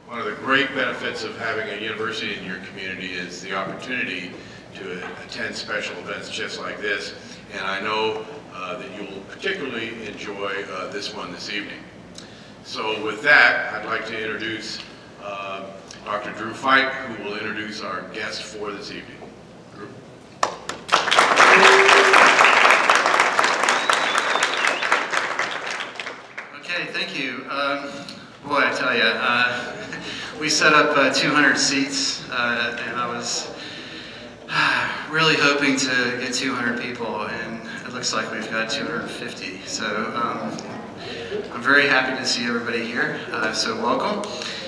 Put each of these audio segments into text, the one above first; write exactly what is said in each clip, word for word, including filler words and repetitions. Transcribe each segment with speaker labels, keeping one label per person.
Speaker 1: One of the great benefits of having a university in your community is the opportunity to attend special events just like this, and I know uh, that you'll particularly enjoy uh, this one this evening. So with that, I'd like to introduce uh, Doctor Drew Fike, who will introduce our guest for this evening. Drew.
Speaker 2: Okay, thank you. Um, boy, I tell you, uh, we set up uh, two hundred seats, uh, and I was really hoping to get two hundred people, and it looks like we've got two hundred fifty. So um, I'm very happy to see everybody here, uh, so welcome.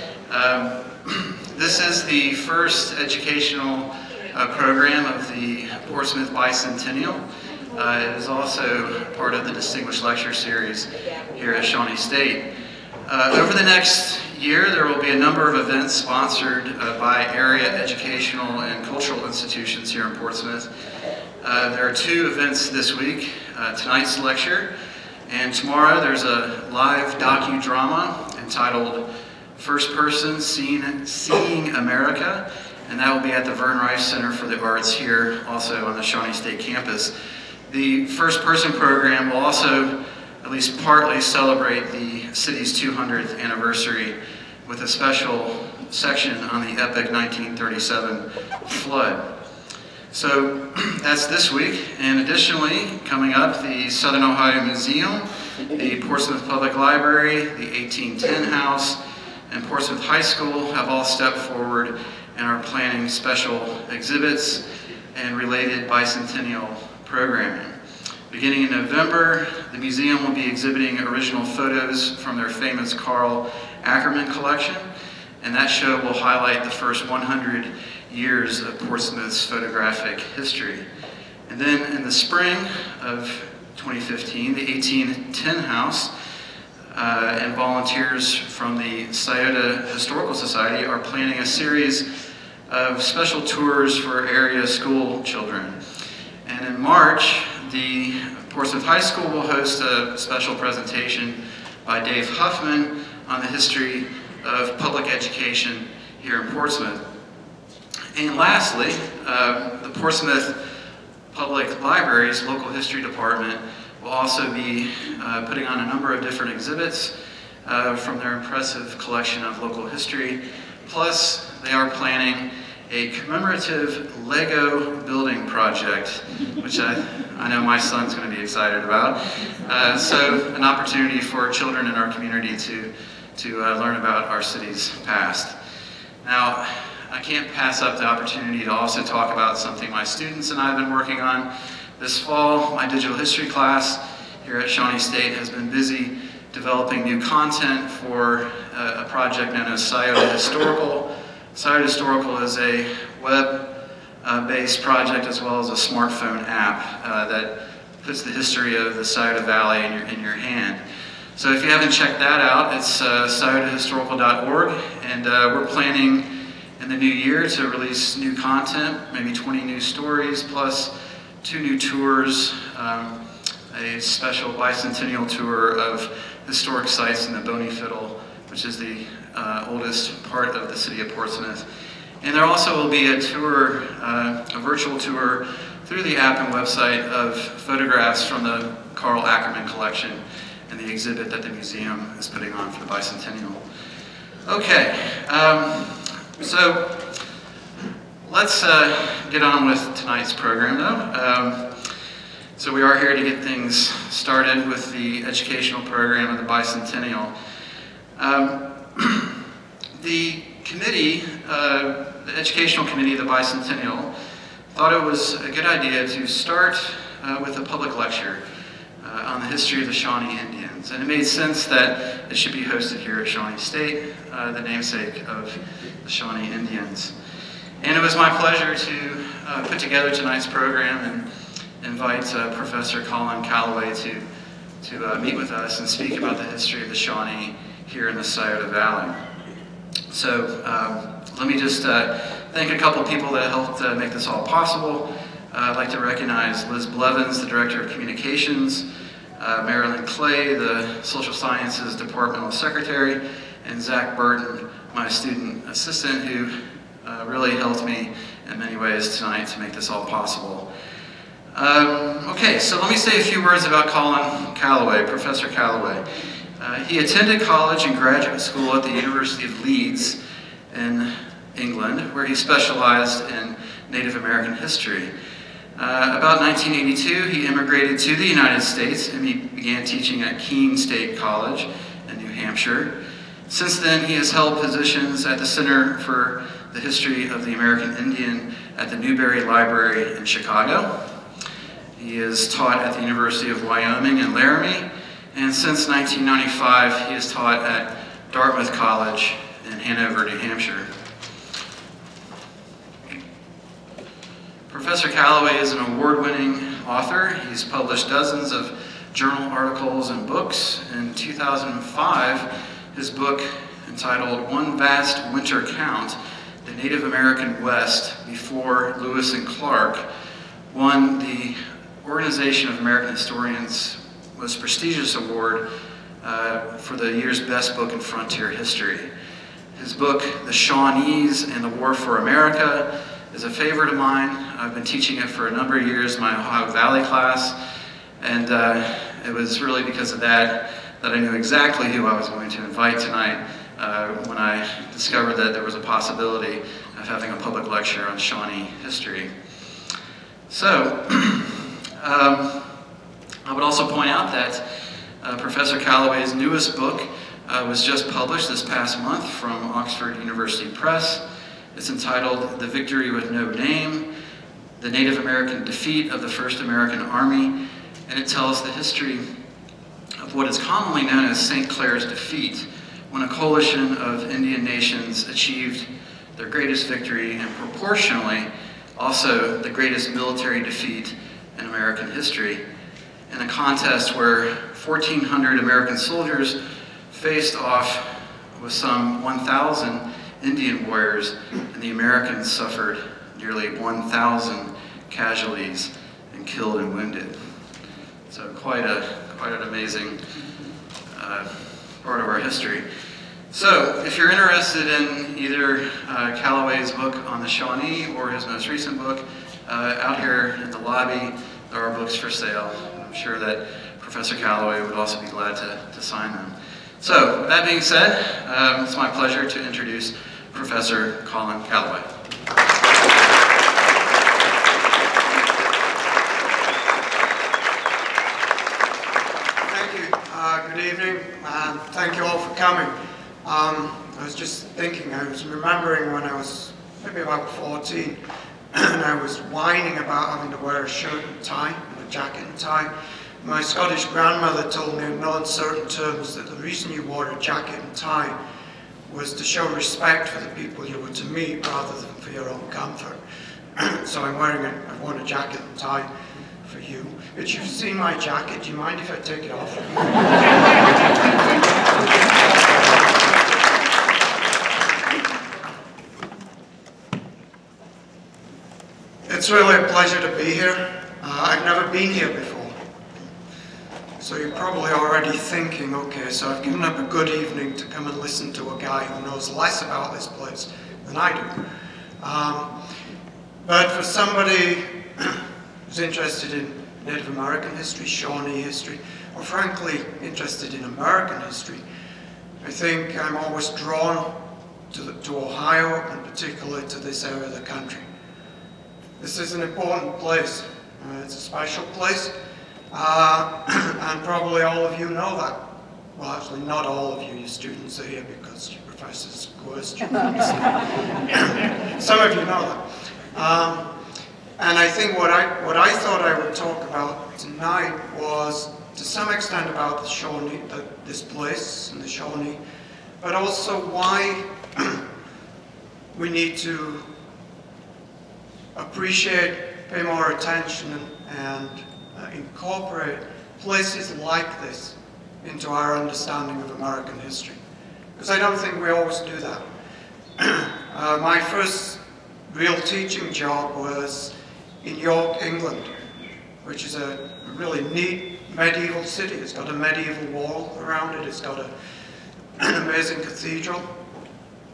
Speaker 2: Um, this is the first educational uh, program of the Portsmouth Bicentennial. Uh, it is also part of the Distinguished Lecture Series here at Shawnee State. Uh, over the next year, there will be a number of events sponsored uh, by area educational and cultural institutions here in Portsmouth. Uh, there are two events this week, uh, tonight's lecture, and tomorrow there's a live docudrama entitled First Person Seeing, Seeing America, and that will be at the Vern Rife Center for the Arts here, also on the Shawnee State campus. The First Person program will also at least partly celebrate the city's two hundredth anniversary with a special section on the epic nineteen thirty-seven flood. So that's this week, and additionally, coming up, the Southern Ohio Museum, the Portsmouth Public Library, the eighteen ten House, and Portsmouth High School have all stepped forward and are planning special exhibits and related bicentennial programming. Beginning in November, the museum will be exhibiting original photos from their famous Carl Ackerman collection, and that show will highlight the first one hundred years of Portsmouth's photographic history. And then in the spring of twenty fifteen, the eighteen ten House uh, and volunteers from the Scioto Historical Society are planning a series of special tours for area school children. And in March, the Portsmouth High School will host a special presentation by Dave Huffman on the history of public education here in Portsmouth. And lastly, uh, the Portsmouth Public Library's Local History Department will also be uh, putting on a number of different exhibits uh, from their impressive collection of local history. Plus, they are planning a commemorative Lego building project, which I, I know my son's going to be excited about. Uh, so an opportunity for children in our community to, to uh, learn about our city's past. Now, I can't pass up the opportunity to also talk about something my students and I have been working on. This fall, my digital history class here at Shawnee State has been busy developing new content for uh, a project known as Scioto Historical. Scioto Historical is a web-based uh, project as well as a smartphone app uh, that puts the history of the Scioto Valley in your, in your hand. So if you haven't checked that out, it's uh, scioto historical dot org, and uh, we're planning in the new year to release new content, maybe twenty new stories, plus two new tours, um, a special bicentennial tour of historic sites in the Boney Fiddle, which is the uh, oldest part of the city of Portsmouth. And there also will be a tour, uh, a virtual tour through the app and website of photographs from the Carl Ackerman collection and the exhibit that the museum is putting on for the bicentennial. Okay, um, so let's uh, get on with tonight's program though. Um, so we are here to get things started with the educational program of the bicentennial. Um, the committee, uh, the educational committee of the bicentennial, thought it was a good idea to start uh, with a public lecture uh, on the history of the Shawnee Indians. And it made sense that it should be hosted here at Shawnee State, uh, the namesake of the Shawnee Indians. And it was my pleasure to uh, put together tonight's program and invite uh, Professor Colin Calloway to, to uh, meet with us and speak about the history of the Shawnee here in the Scioto Valley. So um, let me just uh, thank a couple people that helped uh, make this all possible. Uh, I'd like to recognize Liz Blevins, the Director of Communications, uh, Marilyn Clay, the Social Sciences Departmental Secretary, and Zach Burton, my student assistant, who uh, really helped me in many ways tonight to make this all possible. Um, okay, so let me say a few words about Colin Calloway, Professor Calloway. Uh, he attended college and graduate school at the University of Leeds in England, where he specialized in Native American history. Uh, about nineteen eighty-two, he immigrated to the United States and he began teaching at Keene State College in New Hampshire. Since then, he has held positions at the Center for the History of the American Indian at the Newberry Library in Chicago. He is taught at the University of Wyoming in Laramie, and since nineteen ninety-five, he has taught at Dartmouth College in Hanover, New Hampshire. Professor Calloway is an award-winning author. He's published dozens of journal articles and books. In two thousand five, his book entitled One Vast Winter Count, The Native American West Before Lewis and Clark, won the Organization of American Historians' most prestigious award uh, for the year's best book in frontier history. His book, The Shawnees and the War for America, is a favorite of mine. I've been teaching it for a number of years in my Ohio Valley class, and uh, it was really because of that that I knew exactly who I was going to invite tonight uh, when I discovered that there was a possibility of having a public lecture on Shawnee history. So, um, I would also point out that uh, Professor Calloway's newest book uh, was just published this past month from Oxford University Press. It's entitled The Victory with No Name, The Native American Defeat of the First American Army, and it tells the history of what is commonly known as Saint Clair's defeat, when a coalition of Indian nations achieved their greatest victory and proportionally also the greatest military defeat in American history, in a contest where fourteen hundred American soldiers faced off with some one thousand Indian warriors, and the Americans suffered nearly one thousand casualties and killed and wounded. So quite a quite an amazing uh, part of our history. So if you're interested in either uh, Calloway's book on the Shawnee or his most recent book, uh, out here in the lobby there are books for sale. I'm sure that Professor Calloway would also be glad to, to sign them. So with that being said, um, it's my pleasure to introduce Professor Colin Calloway.
Speaker 3: Thank you. Uh, good evening, and thank you all for coming. Um, I was just thinking, I was remembering when I was maybe about fourteen, and I was whining about having to wear a shirt and tie, and a jacket and tie. My Scottish grandmother told me in no uncertain terms that the reason you wore a jacket and tie was to show respect for the people you were to meet rather than for your own comfort. So I'm wearing a, I've worn a jacket and tie for you. But you've seen my jacket, do you mind if I take it off? It's really a pleasure to be here. Uh, I've never been here before. So you're probably already thinking, okay, so I've given up a good evening to come and listen to a guy who knows less about this place than I do. Um, but for somebody who's interested in Native American history, Shawnee history, or frankly interested in American history, I think I'm always drawn to, the, to Ohio, and particularly to this area of the country. This is an important place. Uh, it's a special place. Uh, and probably all of you know that. Well, actually, not all of you. Your students are here because your professors coerced you. Some of you know that. Um, and I think what I, what I thought I would talk about tonight was, to some extent, about the Shawnee, the, this place and the Shawnee, but also why we need to appreciate, pay more attention, and, and Uh, incorporate places like this into our understanding of American history. Because I don't think we always do that. uh, my first real teaching job was in York, England, which is a really neat medieval city. It's got a medieval wall around it. It's got a, an amazing cathedral.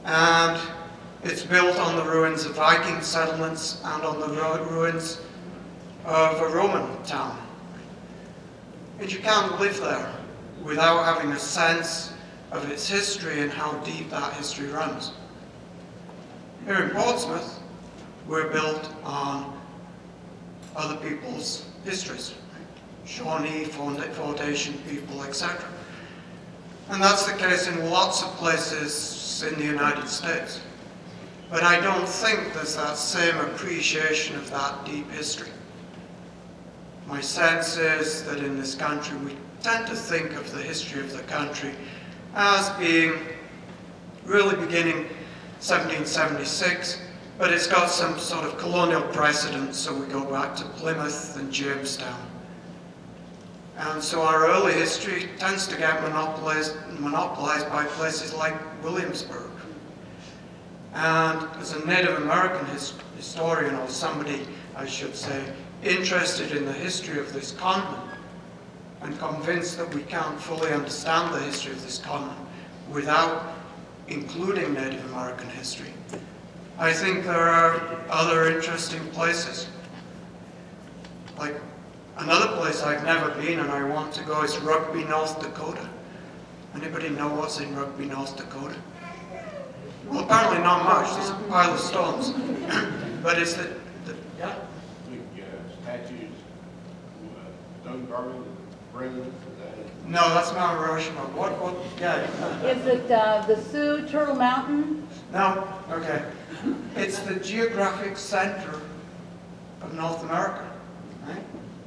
Speaker 3: And it's built on the ruins of Viking settlements and on the ruins of a Roman town. And you can't live there without having a sense of its history and how deep that history runs. Here in Portsmouth, we're built on other people's histories, Shawnee Foundation people, et cetera. And that's the case in lots of places in the United States. But I don't think there's that same appreciation of that deep history. My sense is that in this country, we tend to think of the history of the country as being really beginning seventeen seventy-six, but it's got some sort of colonial precedent, so we go back to Plymouth and Jamestown. And so our early history tends to get monopolized, monopolized by places like Williamsburg. And as a Native American his, historian, or somebody, I should say, interested in the history of this continent, and convinced that we can't fully understand the history of this continent without including Native American history, I think there are other interesting places. Like, another place I've never been and I want to go is Rugby, North Dakota. Anybody know what's in Rugby, North Dakota? Well, apparently not much. There's a pile of stones. But it's the... the yeah?
Speaker 4: The uh, statues, uh, stone garden, bring
Speaker 3: No, that's Mount Rushmore. What, what, yeah.
Speaker 5: Is it uh, the Sioux Turtle Mountain?
Speaker 3: No, okay. It's the geographic center of North America, right?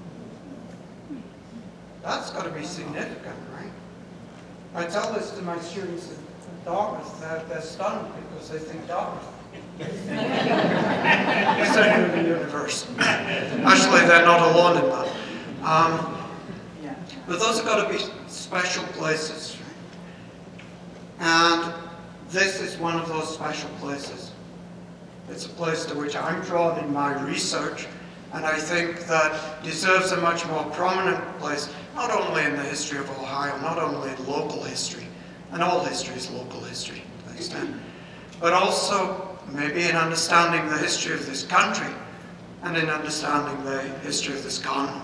Speaker 3: That's got to be significant, right? I tell this to my students at Dartmouth, they're, they're stunned because they think Dartmouth is the center of the universe. Actually, they're not alone in that. Um, but those have got to be special places, right? And this is one of those special places. It's a place to which I'm drawn in my research, and I think that deserves a much more prominent place, not only in the history of Ohio, not only in local history, and all history is local history to an extent, but also maybe in understanding the history of this country and in understanding the history of this continent.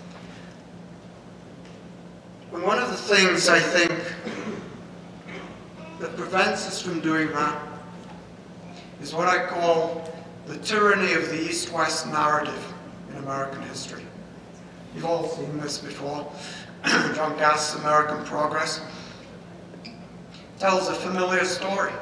Speaker 3: And one of the things I think that prevents us from doing that is what I call the tyranny of the East-West narrative in American history. You've all seen this before. John Gass's American Progress tells a familiar story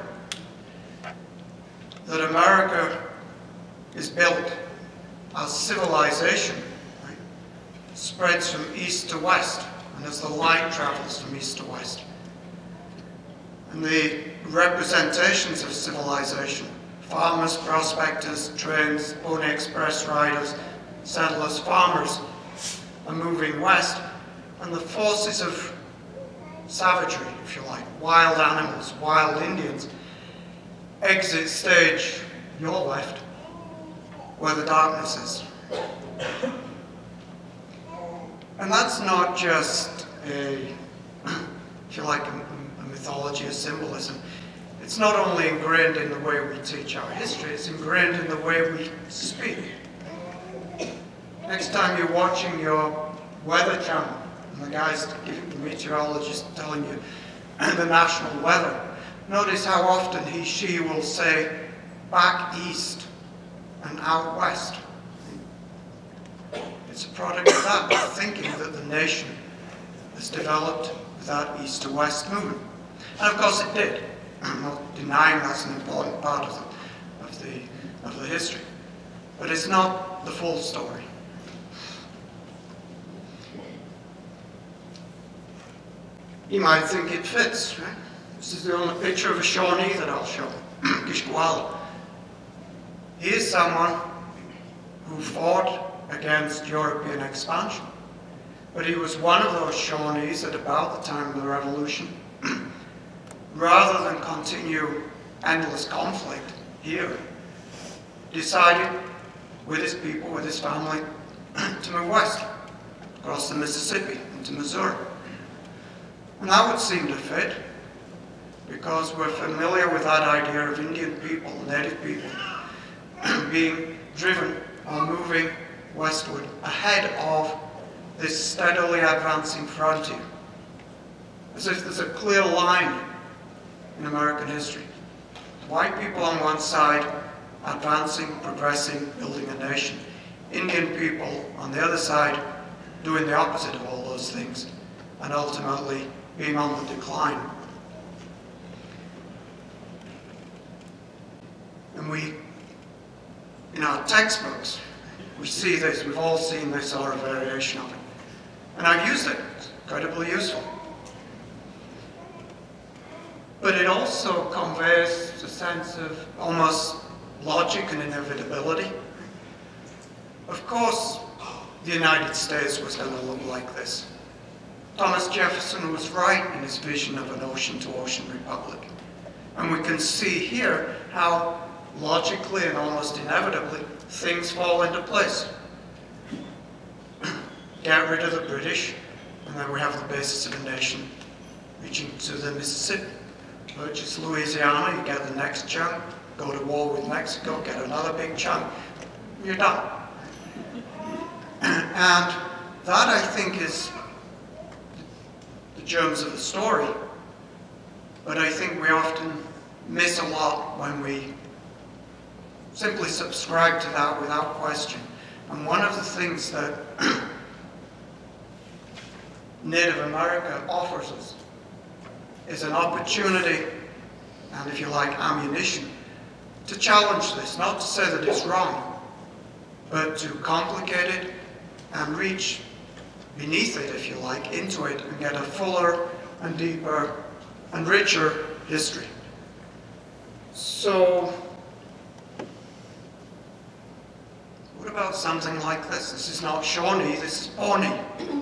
Speaker 3: that America is built as civilization, right? Spreads from east to west, and as the light travels from east to west. And the representations of civilization, farmers, prospectors, trains, pony express riders, settlers, farmers, are moving west, and the forces of savagery, if you like, wild animals, wild Indians, exit stage, your left, where the darkness is. And that's not just a, if you like, a, a mythology, a symbolism. It's not only ingrained in the way we teach our history, it's ingrained in the way we speak. Next time you're watching your weather channel, and the guy's, the meteorologist telling you the national weather, notice how often he, she will say, back east and out west. It's a product of that, thinking that the nation has developed with that east to west movement. And of course it did. I'm not denying that's an important part of the, of the, of the history. But it's not the full story. You might think it fits, right? This is the only picture of a Shawnee that I'll show. Kishkwala. He is someone who fought against European expansion. But he was one of those Shawnees at about the time of the Revolution. Rather than continue endless conflict here, decided with his people, with his family, to move west, across the Mississippi into Missouri. And that would seem to fit, because we're familiar with that idea of Indian people, native people, being driven or moving westward ahead of this steadily advancing frontier. As if there's a clear line in American history. White people on one side, advancing, progressing, building a nation. Indian people on the other side, doing the opposite of all those things, and ultimately being on the decline. And we, in our textbooks, we see this, we've all seen this or a variation of it. And I've used it, it's incredibly useful. But it also conveys a sense of almost logic and inevitability. Of course, the United States was going to look like this. Thomas Jefferson was right in his vision of an ocean-to-ocean republic. And we can see here how logically and almost inevitably things fall into place. Get rid of the British, and then we have the basis of a nation reaching to the Mississippi. Purchase Louisiana, you get the next chunk, go to war with Mexico, get another big chunk, you're done. And that, I think, is the germs of the story. But I think we often miss a lot when we simply subscribe to that without question. And one of the things that Native America offers us is an opportunity, and if you like, ammunition, to challenge this, not to say that it's wrong, but to complicate it and reach beneath it, if you like, into it, and get a fuller and deeper and richer history. So, what about something like this? This is not Shawnee, this is Pawnee.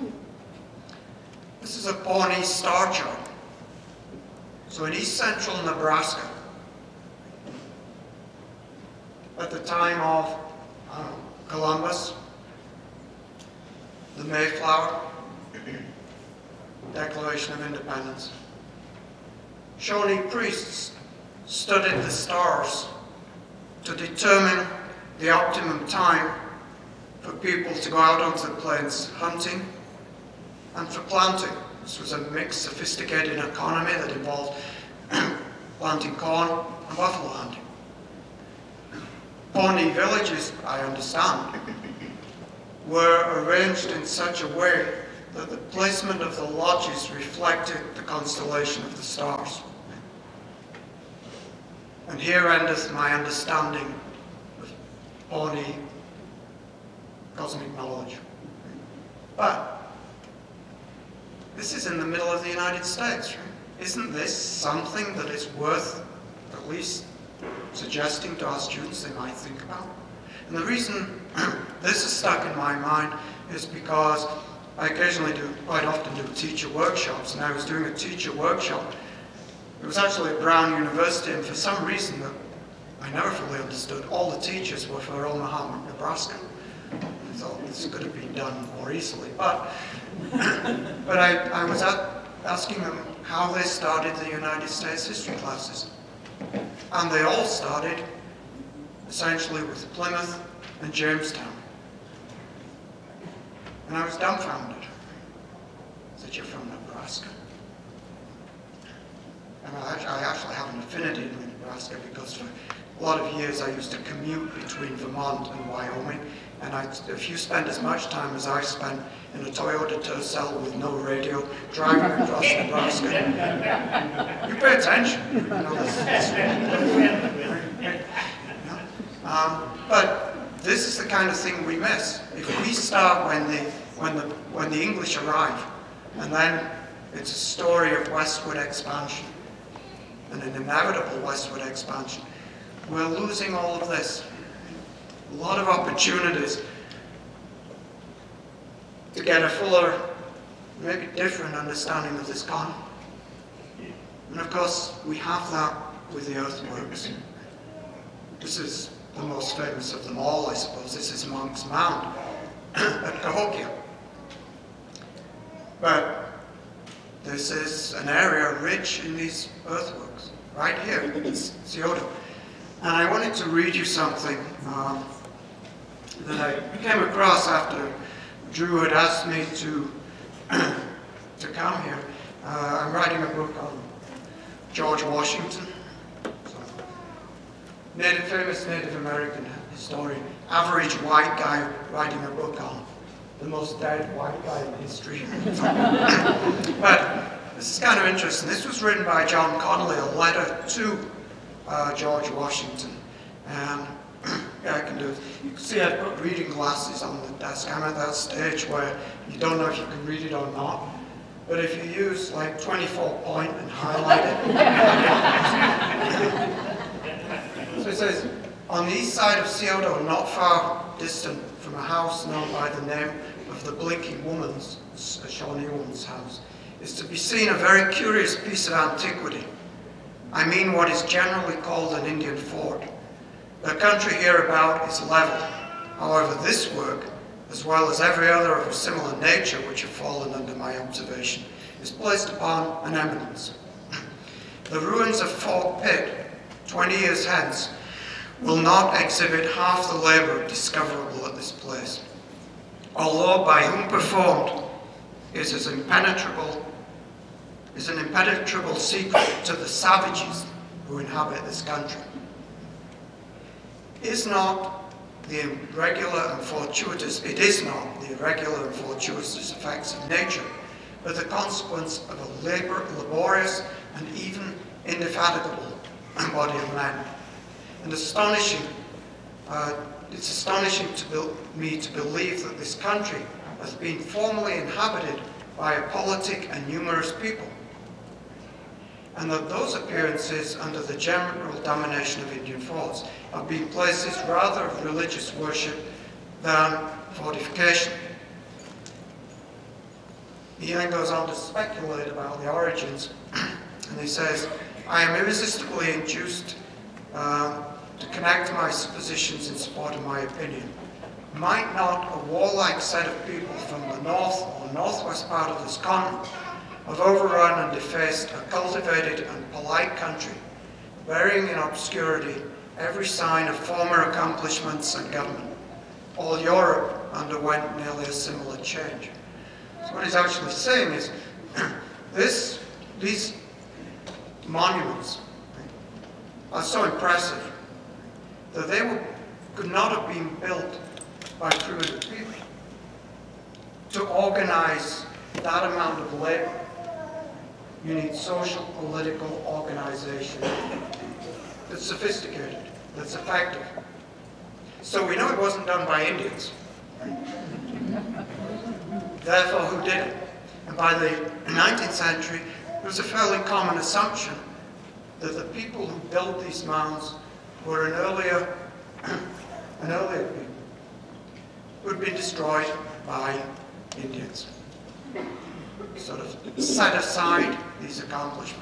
Speaker 3: This is a Pawnee star chart. So in east central Nebraska, at the time of uh, Columbus, the Mayflower, Declaration of Independence, Shawnee priests studied the stars to determine the optimum time for people to go out onto the plains hunting and for planting. This was a mixed, sophisticated economy that involved planting corn and buffalo hunting. Pawnee villages, I understand, were arranged in such a way that the placement of the lodges reflected the constellation of the stars. And here endeth my understanding of Pawnee cosmic knowledge. But this is in the middle of the United States, right? Isn't this something that is worth at least suggesting to our students they might think about? And the reason this is stuck in my mind is because I occasionally do, quite often do teacher workshops, and I was doing a teacher workshop. It was actually at Brown University, and for some reason that I never fully understood, all the teachers were from Omaha, Nebraska. I thought this could have been done more easily, but but I, I was at, asking them how they started the United States history classes. And they all started essentially with Plymouth and Jamestown. And I was dumbfounded. I said, you're from Nebraska? And I, I actually have an affinity with Nebraska because for a lot of years I used to commute between Vermont and Wyoming. And I, if you spend as much time as I spent in a Toyota Tercel with no radio, driving across Nebraska, you pay attention. You know, this, this, you know? Um, but this is the kind of thing we miss. If we start when the, when the, when the English arrive, and then it's a story of westward expansion, and an inevitable westward expansion, we're losing all of this. A lot of opportunities to get a fuller, maybe different understanding of this continent. And of course, we have that with the earthworks. This is the most famous of them all, I suppose. This is Monk's Mound at Cahokia. But this is an area rich in these earthworks, right here in Scioto. And I wanted to read you something um, that I came across after Drew had asked me to, to come here. Uh, I'm writing a book on George Washington, so, Native, famous Native American historian, average white guy writing a book on the most dead white guy in history. But this is kind of interesting. This was written by John Connolly, a letter to uh, George Washington. And yeah, I can do it. You can see I've put reading glasses on the desk. I'm at that stage where you don't know if you can read it or not. But if you use like twenty-four point and highlight it. So it says, on the east side of Scioto, not far distant from a house known by the name of the Blinking Woman's, a Shawnee woman's house, is to be seen a very curious piece of antiquity. I mean what is generally called an Indian fort. The country hereabout is level. However, this work, as well as every other of a similar nature which have fallen under my observation, is placed upon an eminence. The ruins of Fort Pitt, twenty years hence, will not exhibit half the labour discoverable at this place, although by whom performed is as impenetrable, is an impenetrable secret to the savages who inhabit this country. Is not the irregular and fortuitous, it is not the irregular and fortuitous effects of nature, but the consequence of a labor, laborious and even indefatigable body of men. And astonishing, uh, it's astonishing to me to believe that this country has been formerly inhabited by a politic and numerous people, and that those appearances under the general domination of Indian forts have been places rather of religious worship than fortification. He then goes on to speculate about the origins, and he says, I am irresistibly induced uh, to connect my suppositions in support of my opinion. Might not a warlike set of people from the north or northwest part of this continent have overrun and defaced a cultivated and polite country, burying in obscurity every sign of former accomplishments and government? All Europe underwent nearly a similar change. So what he's actually saying is, this, these monuments are so impressive that they were, could not have been built by primitive people. To organize that amount of labor, you need social, political organization that's sophisticated, that's effective. So we know it wasn't done by Indians. Therefore, who did it? And by the nineteenth century, it was a fairly common assumption that the people who built these mounds were an earlier, an earlier people who had been destroyed by Indians. Sort of set aside these accomplishments.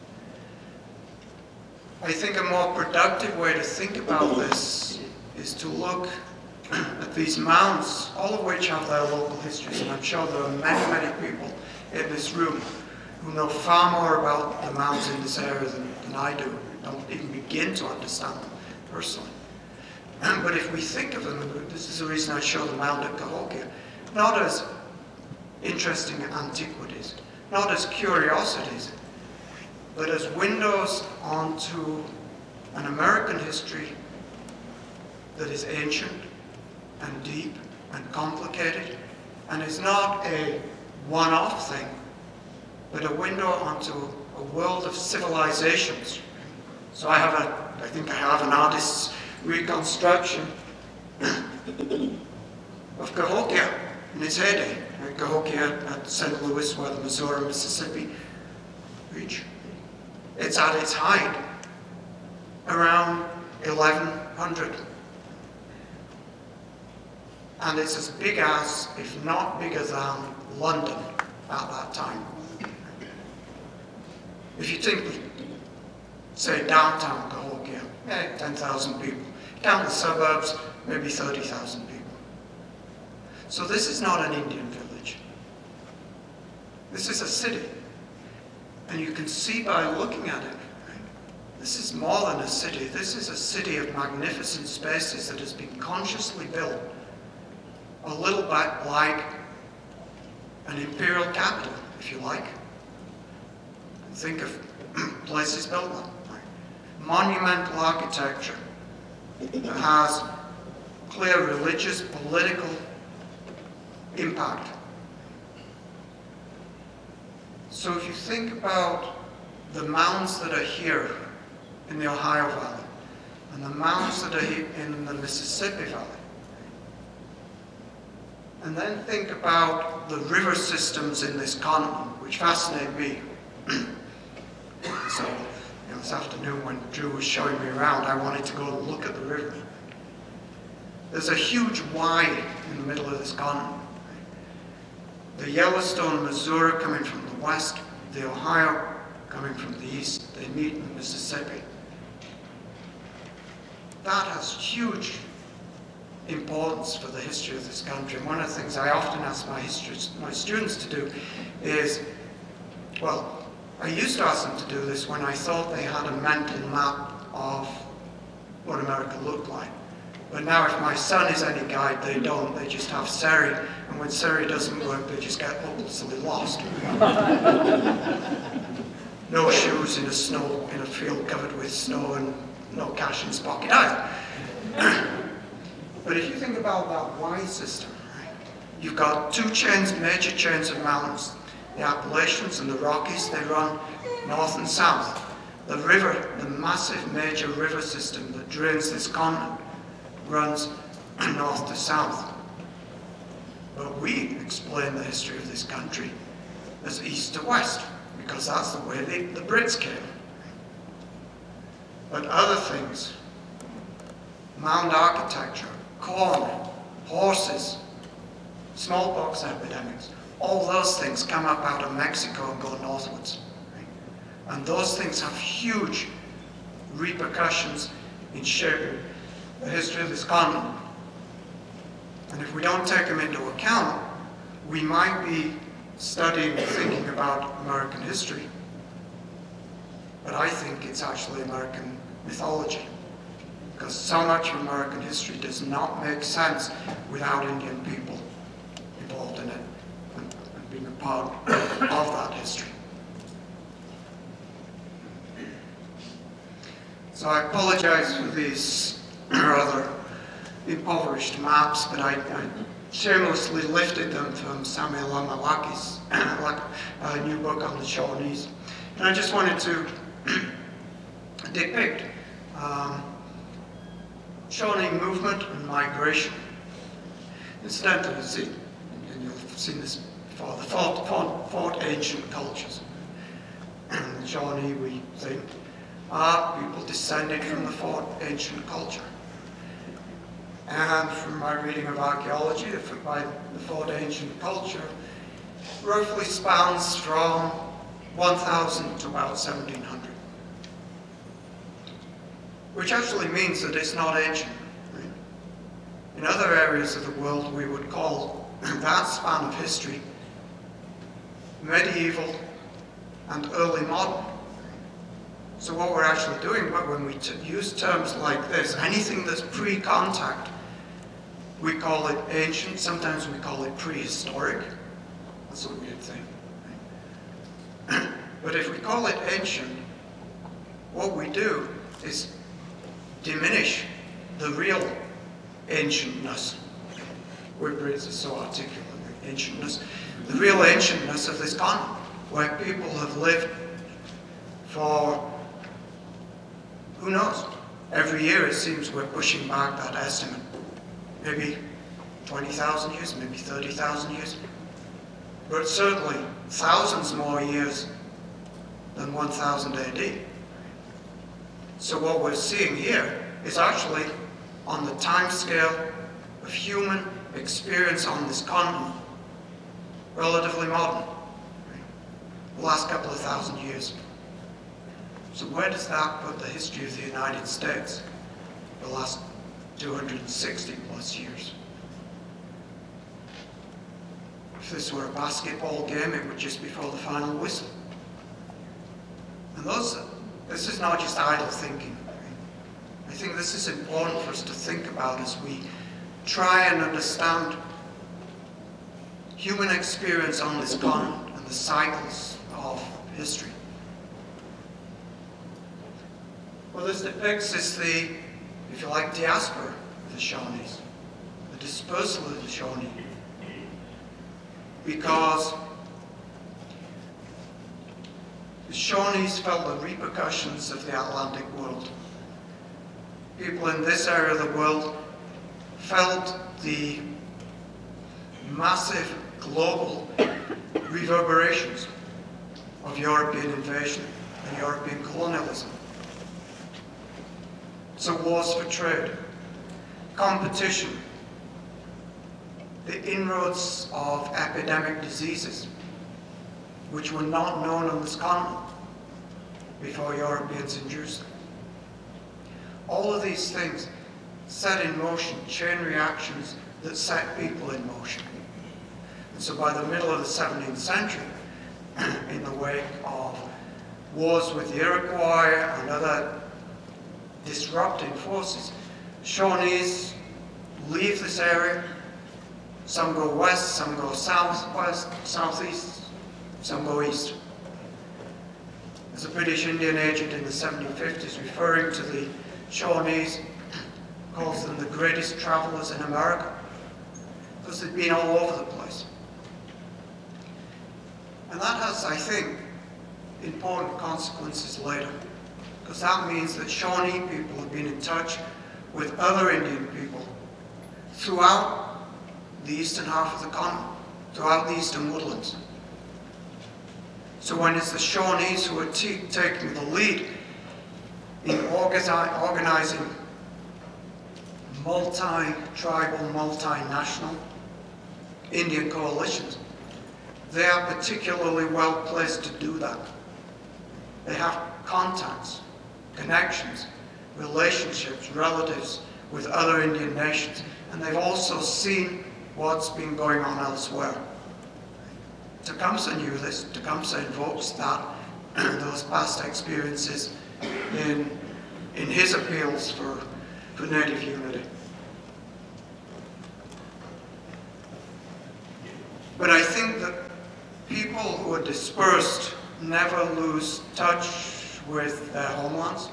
Speaker 3: I think a more productive way to think about this is to look at these mounds, all of which have their local histories, and I'm sure there are many, many people in this room who know far more about the mounds in this area than, than I do, don't even begin to understand them personally. But if we think of them, and this is the reason I show the mound at Cahokia, not as interesting antiquities, not as curiosities, but as windows onto an American history that is ancient and deep and complicated, and is not a one-off thing, but a window onto a world of civilizations. So I have a, I think I have an artist's reconstruction of Cahokia in its heyday. Cahokia at Saint Louis, where the Missouri, Mississippi reach. It's at its height around eleven hundred. And it's as big as, if not bigger than, London at that time. If you think, say, downtown Cahokia, yeah, ten thousand people. Down the suburbs, maybe thirty thousand people. So this is not an Indian village. This is a city. And you can see by looking at it, right? This is more than a city. This is a city of magnificent spaces that has been consciously built, a little bit like an imperial capital, if you like. Think of places built like that. Monumental architecture that has clear religious, political impact. So if you think about the mounds that are here in the Ohio Valley and the mounds that are here in the Mississippi Valley, and then think about the river systems in this continent, which fascinate me. So, you know, this afternoon when Drew was showing me around, I wanted to go look at the river. There's a huge Y in the middle of this continent. The Yellowstone, Missouri coming from the west, the Ohio coming from the east, they meet in the Mississippi. That has huge importance for the history of this country. And one of the things I often ask my, history, my students to do is, well, I used to ask them to do this when I thought they had a mental map of what America looked like. But now if my son is any guide, they don't. They just have Seri. And when Seri doesn't work, they just get hopelessly lost. No shoes in a snow, in a field covered with snow, and no cash in his pocket either. But if you think about that Y system, right, you've got two chains, major chains of mountains. The Appalachians and the Rockies, they run north and south. The river, the massive major river system that drains this continent, runs north to south. But we explain the history of this country as east to west, because that's the way they, the Brits came. But other things, mound architecture, corn, horses, smallpox epidemics, all those things come up out of Mexico and go northwards. Right? And those things have huge repercussions in shaping the history of this continent. And if we don't take them into account, we might be studying and thinking about American history. But I think it's actually American mythology, because so much of American history does not make sense without Indian people involved in it and, and being a part of that history. So I apologize for these rather impoverished maps, but I, I shamelessly lifted them from Samuel Amalaki's uh, new book on the Shawnees. And I just wanted to depict um, Shawnee movement and migration. Incidentally, see, and you've seen this before, the fought, fought, fought ancient cultures. And the Shawnee, we think, are people descended from the fought ancient culture. And from my reading of archaeology, the, by the fought ancient culture roughly spans from one thousand to about seventeen hundred. Which actually means that it's not ancient. Right? In other areas of the world, we would call that span of history medieval and early modern. So what we're actually doing, when we t use terms like this, anything that's pre-contact, we call it ancient, sometimes we call it prehistoric. That's a weird thing. Right? But if we call it ancient, what we do is diminish the real ancientness. We're Brits are so articulate, ancientness. The real ancientness of this continent, where people have lived for, who knows? Every year it seems we're pushing back that estimate. Maybe twenty thousand years, maybe thirty thousand years. But certainly thousands more years than one thousand A D. So what we're seeing here is actually on the time scale of human experience on this continent, relatively modern, right? The last couple of thousand years. So where does that put the history of the United States, the last two hundred sixty plus years? If this were a basketball game, it would just be for the final whistle. And those, this is not just idle thinking. I think this is important for us to think about as we try and understand human experience on this continent and the cycles of history. What this depicts is the, if you like, diaspora of the Shawnees, the dispersal of the Shawnee. Because the Shawnees felt the repercussions of the Atlantic world. People in this area of the world felt the massive global reverberations of European invasion and European colonialism. So wars for trade, competition, the inroads of epidemic diseases, which were not known on this continent before Europeans introduced them. All of these things set in motion chain reactions that set people in motion. And so by the middle of the seventeenth century, in the wake of wars with the Iroquois and other disrupting forces, Shawnees leave this area. Some go west, some go southwest, southeast, some go east. There's a British Indian agent in the seventeen fifties referring to the Shawnees, calls them the greatest travelers in America, because they've been all over the place. And that has, I think, important consequences later, because that means that Shawnee people have been in touch with other Indian people throughout the eastern half of the continent, throughout the eastern woodlands. So when it's the Shawnees who are taking the lead in organizing multi-tribal, multinational Indian coalitions, they are particularly well placed to do that. They have contacts, connections, relationships, relatives with other Indian nations, and they've also seen what's been going on elsewhere. Tecumseh knew this. Tecumseh invokes that, those past experiences in, in his appeals for, for Native unity. But I think that people who are dispersed never lose touch with their homelands.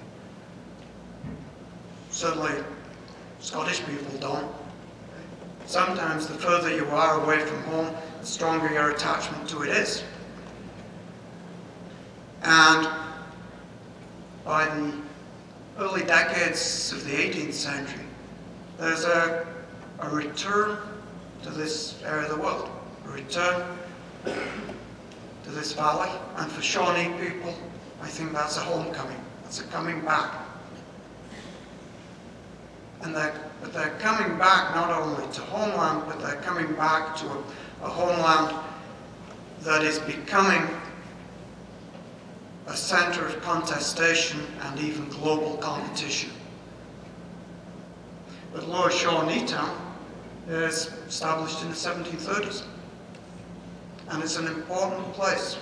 Speaker 3: Certainly, Scottish people don't. Sometimes the further you are away from home, the stronger your attachment to it is. And by the early decades of the eighteenth century, there's a, a return to this area of the world, a return to this valley. And for Shawnee people, I think that's a homecoming. That's a coming back. And they're, but they're coming back not only to homeland, but they're coming back to a, a homeland that is becoming a center of contestation and even global competition. But Lower Shawnee Town is established in the seventeen thirties, and it's an important place.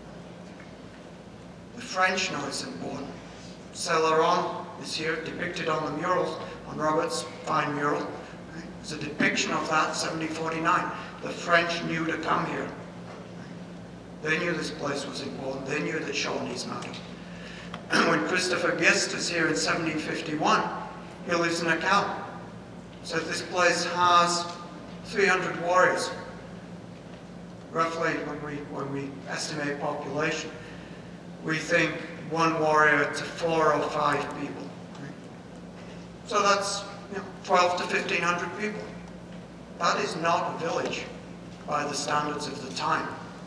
Speaker 3: The French know it's important. Celeron is here, depicted on the murals, on Robert's fine mural. Right? There's a depiction of that in seventeen forty-nine. The French knew to come here. They knew this place was important. They knew that Shawnees mattered. When Christopher Gist is here in seventeen fifty-one, he lives in a camp. So this place has three hundred warriors, roughly, when we, when we estimate population. We think one warrior to four or five people. Right? So that's you know, twelve to fifteen hundred people. That is not a village by the standards of the time.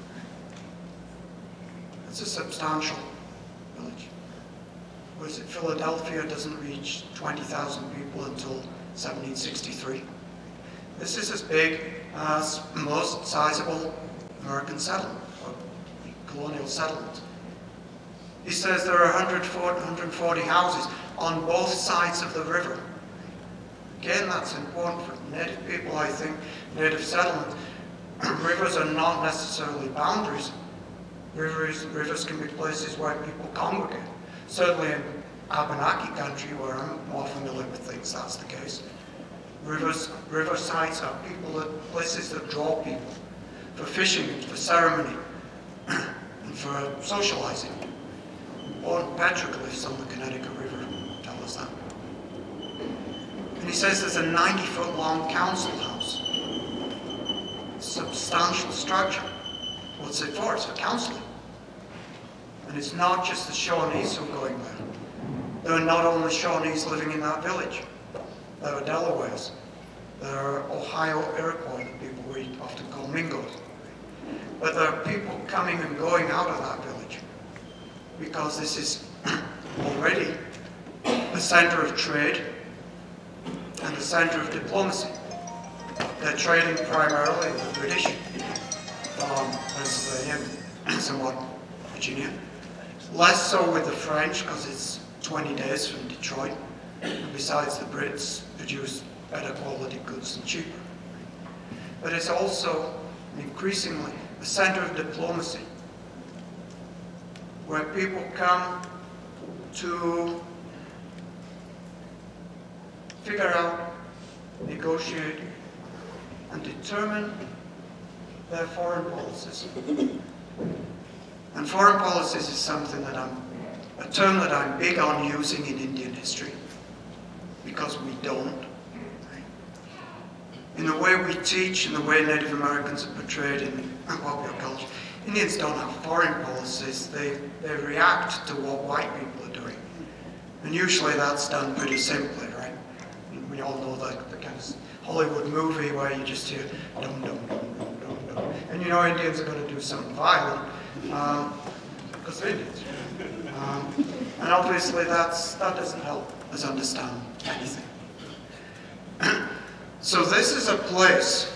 Speaker 3: It's a substantial village. Whereas Philadelphia doesn't reach twenty thousand people until seventeen sixty-three. This is as big as most sizable American settlement, or colonial settlements. He says there are one hundred forty, one hundred forty houses on both sides of the river. Again, that's important for Native people, I think, Native settlements. Rivers are not necessarily boundaries, Rivers, rivers can be places where people congregate. Certainly in Abenaki country, where I'm more familiar with things, that's the case. Rivers, river sites are people that, places that draw people for fishing and for ceremony and for socializing. Important petroglyphs on the Connecticut River tell us that. And he says there's a ninety foot long council house. Substantial structure. What's it for? It's for counseling. And it's not just the Shawnees who are going there. There are not only Shawnees living in that village. There are Delawares. There are Ohio Iroquois that people we often call Mingos. But there are people coming and going out of that village because this is already the center of trade and the center of diplomacy. They're trading primarily with the British from Pennsylvania and somewhat Virginia. Less so with the French because it's twenty days from Detroit. And besides, the Brits produce better quality goods and cheaper. But it's also increasingly a center of diplomacy where people come to figure out, negotiate, and determine their foreign policies. And foreign policies is something that I'm, a term that I'm big on using in Indian history, because we don't. In the way we teach, in the way Native Americans are portrayed in popular culture, Indians don't have foreign policies, they, they react to what white people are doing. And usually that's done pretty simply, right? And we all know that the kind of Hollywood movie where you just hear dum dum dum dum dum dum. And you know Indians are going to do something violent, um, because they're Indians. Um, and obviously that's, that doesn't help us understand anything. So this is a place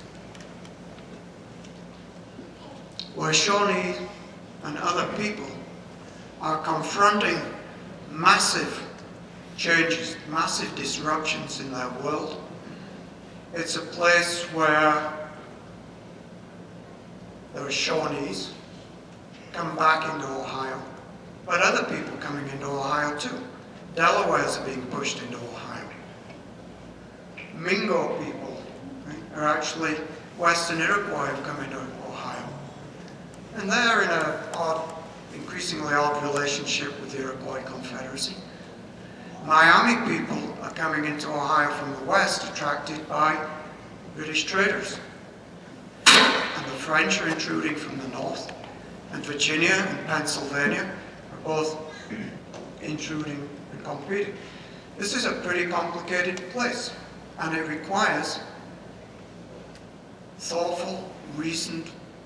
Speaker 3: where Shawnee and other people are confronting massive changes, massive disruptions in their world. It's a place where there are Shawnees come back into Ohio, but other people coming into Ohio too. Delawares are being pushed into Ohio. Mingo people, right, are actually Western Iroquois have come into Ohio. And they're in an odd, increasingly odd relationship with the Iroquois Confederacy. Miami people are coming into Ohio from the west, attracted by British traders. And the French are intruding from the north. And Virginia and Pennsylvania are both intruding and competing. This is a pretty complicated place. And it requires thoughtful, reasoned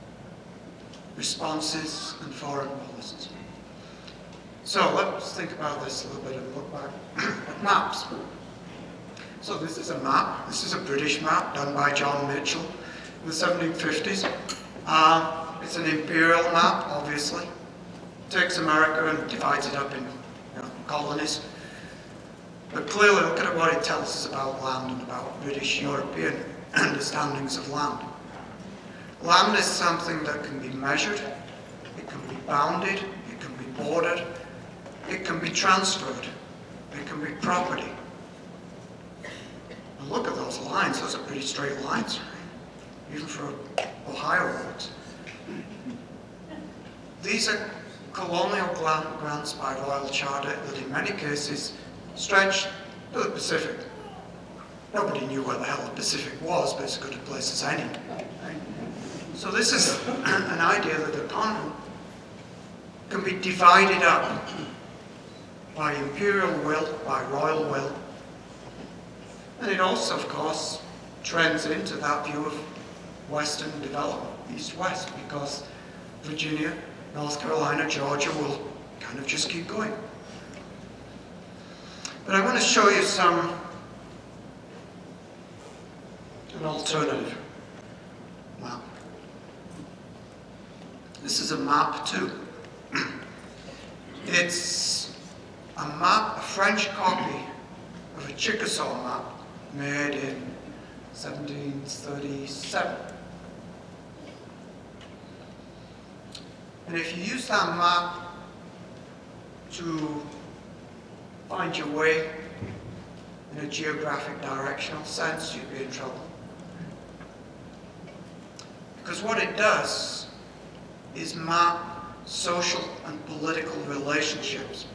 Speaker 3: responses and foreign policies. So let's think about this a little bit and look back at maps. So this is a map. This is a British map done by John Mitchell in the seventeen fifties. Uh, it's an imperial map, obviously. It takes America and divides it up in, you know, colonies. But clearly, look at what it tells us about land and about British European understandings of land. Land is something that can be measured, it can be bounded, it can be bordered, it can be transferred, it can be property. And look at those lines, those are pretty straight lines, right? Even for Ohio roads. These are colonial grants by royal charter that in many cases stretched to the Pacific. Nobody knew where the hell the Pacific was, but it's as good a place as any. Right? So this is an idea that the continent can be divided up by imperial will, by royal will. And it also, of course, trends into that view of Western development, East-West, because Virginia, North Carolina, Georgia will kind of just keep going. But I want to show you some, an alternative map. This is a map too. It's a map, a French copy of a Chickasaw map made in seventeen thirty-seven. And if you use that map to find your way in a geographic directional sense, you'd be in trouble. Because what it does is map social and political relationships.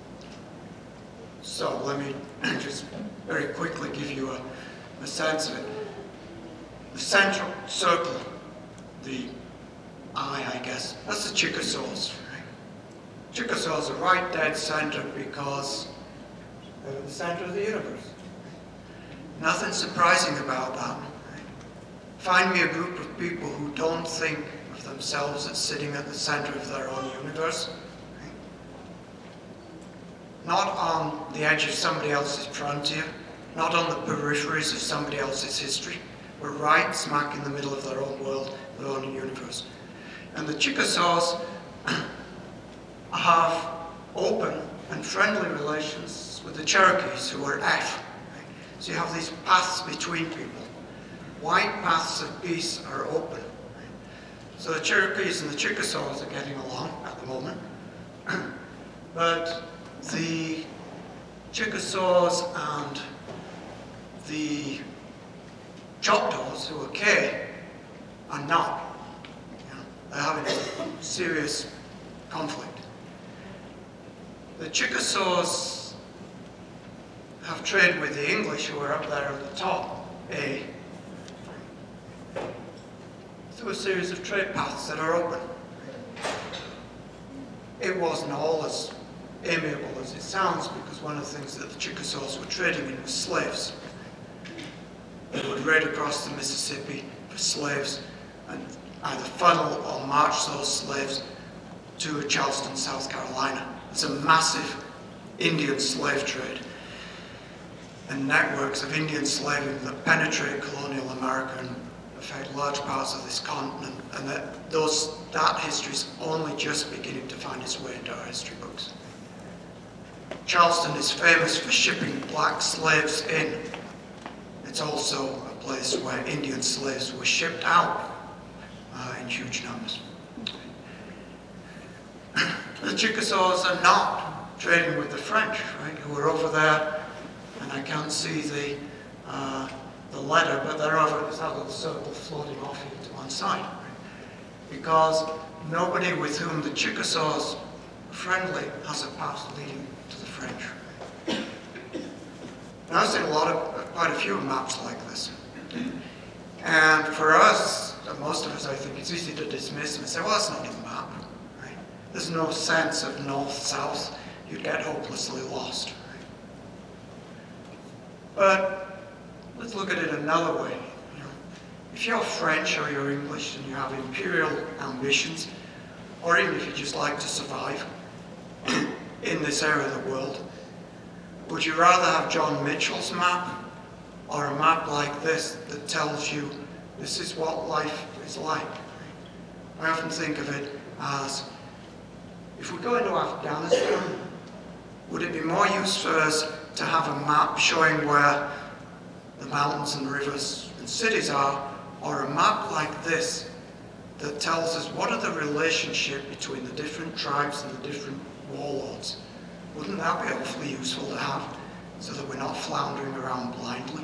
Speaker 3: So let me just very quickly give you a, a sense of it. The central circle, the eye, I guess, that's the Chickasaws. Right? Chickasaws are right dead center because they're at the center of the universe. Nothing surprising about that. Right? Find me a group of people who don't think of themselves as sitting at the center of their own universe. Right? Not on the edge of somebody else's frontier, not on the peripheries of somebody else's history, but right smack in the middle of their own world, their own universe. And the Chickasaws have open and friendly relations with the Cherokees, who are F. Right? So you have these paths between people. Wide paths of peace are open. Right? So the Cherokees and the Chickasaws are getting along at the moment. But the Chickasaws and the Choctaws, who are K, are not. You know, they're having a serious conflict. The Chickasaws have traded with the English, who are up there at the top, A, through a series of trade paths that are open. It wasn't all as amiable as it sounds, because one of the things that the Chickasaws were trading in was slaves. They would raid across the Mississippi for slaves and either funnel or march those slaves to Charleston, South Carolina. It's a massive Indian slave trade and networks of Indian slaving that penetrate colonial America and affect large parts of this continent, and that those that history is only just beginning to find its way into our history books. Charleston is famous for shipping black slaves in. It's also a place where Indian slaves were shipped out uh, in huge numbers. The Chickasaws are not trading with the French, right, who are over there, and I can't see the uh, the letter, but they're over, there's that little circle floating off here to one side, right? Because nobody with whom the Chickasaws are friendly has a path leading to the French. Right? Now, I've seen a lot of, quite a few maps like this. And for us, most of us, I think, it's easy to dismiss and say, well, that's not a map, right? There's no sense of north-south. You'd get hopelessly lost, right? But let's look at it another way. You know, if you're French or you're English and you have imperial ambitions, or even if you just like to survive in this area of the world, would you rather have John Mitchell's map or a map like this that tells you this is what life is like? I often think of it as, if we go into Afghanistan, would it be more useful for us to have a map showing where the mountains and rivers and cities are, or a map like this that tells us what are the relationship between the different tribes and the different warlords? Wouldn't that be awfully useful to have, so that we're not floundering around blindly?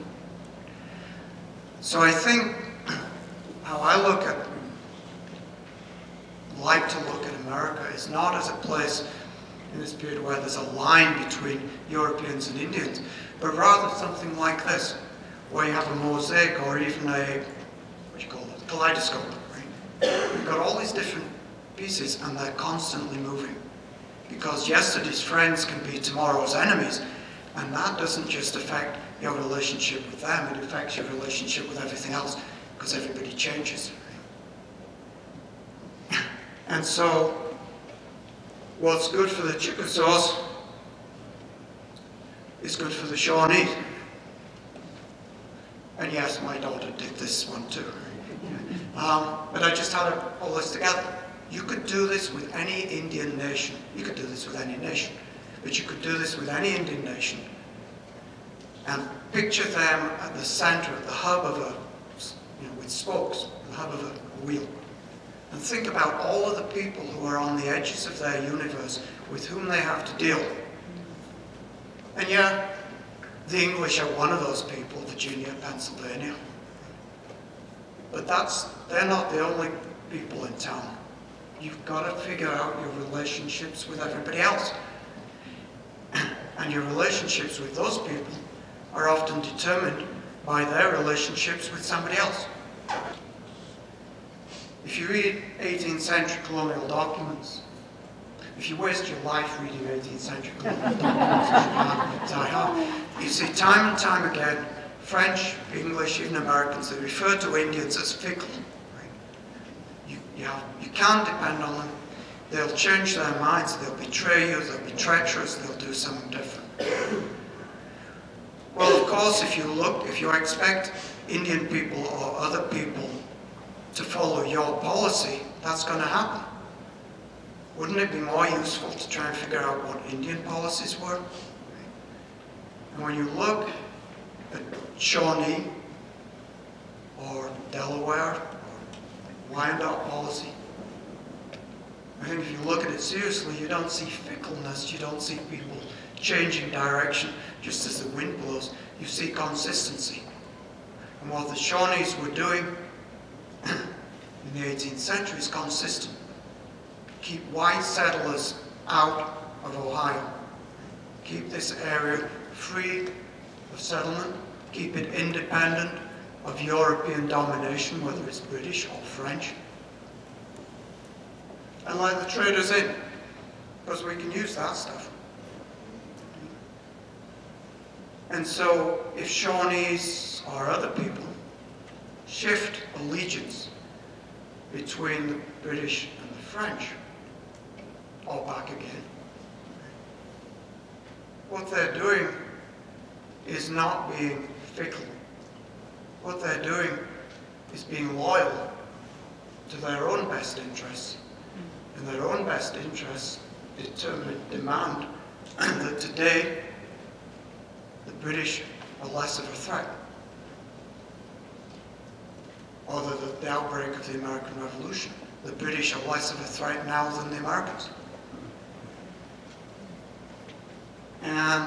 Speaker 3: So I think how I look at, like to look at America, is not as a place in this period where there's a line between Europeans and Indians, but rather something like this, where you have a mosaic or even a, what do you call it, kaleidoscope, right? You've got all these different pieces and they're constantly moving. Because yesterday's friends can be tomorrow's enemies, and that doesn't just affect your relationship with them, it affects your relationship with everything else, because everybody changes. Right? And so, what's good for the Chickasaws is good for the Shawnees. And yes, my daughter did this one too. Um, but I just had to pull this together. You could do this with any Indian nation. You could do this with any nation. But you could do this with any Indian nation. And picture them at the center, at the hub of a, you know, with spokes, the hub of a wheel. and think about all of the people who are on the edges of their universe with whom they have to deal. And yeah, the English are one of those people, Virginia, Pennsylvania. But that's, they're not the only people in town. You've got to figure out your relationships with everybody else. And your relationships with those people are often determined by their relationships with somebody else. If you read eighteenth century colonial documents, if you waste your life reading eighteenth century colonial documents, as I have, you see time and time again, French, English, even Americans, they refer to Indians as fickle. Right? You, you, have, you can't depend on them. They'll change their minds, they'll betray you, they'll be treacherous, they'll do something different. Well, of course, if you look, if you expect Indian people or other people to follow your policy, that's going to happen. Wouldn't it be more useful to try and figure out what Indian policies were? And when you look at Shawnee or Delaware or Wyandotte policy, I think if you look at it seriously, you don't see fickleness, you don't see people changing direction just as the wind blows. You see consistency. And what the Shawnees were doing in the eighteenth century is consistent. Keep white settlers out of Ohio. Keep this area free of settlement. Keep it independent of European domination, whether it's British or French. And let the traders in, because we can use that stuff. And so, if Shawnees or other people shift allegiance between the British and the French, or back again, what they're doing is not being fickle. What they're doing is being loyal to their own best interests. And their own best interests determine, demand that today the British are less of a threat. Or that at the outbreak of the American Revolution, the British are less of a threat now than the Americans. And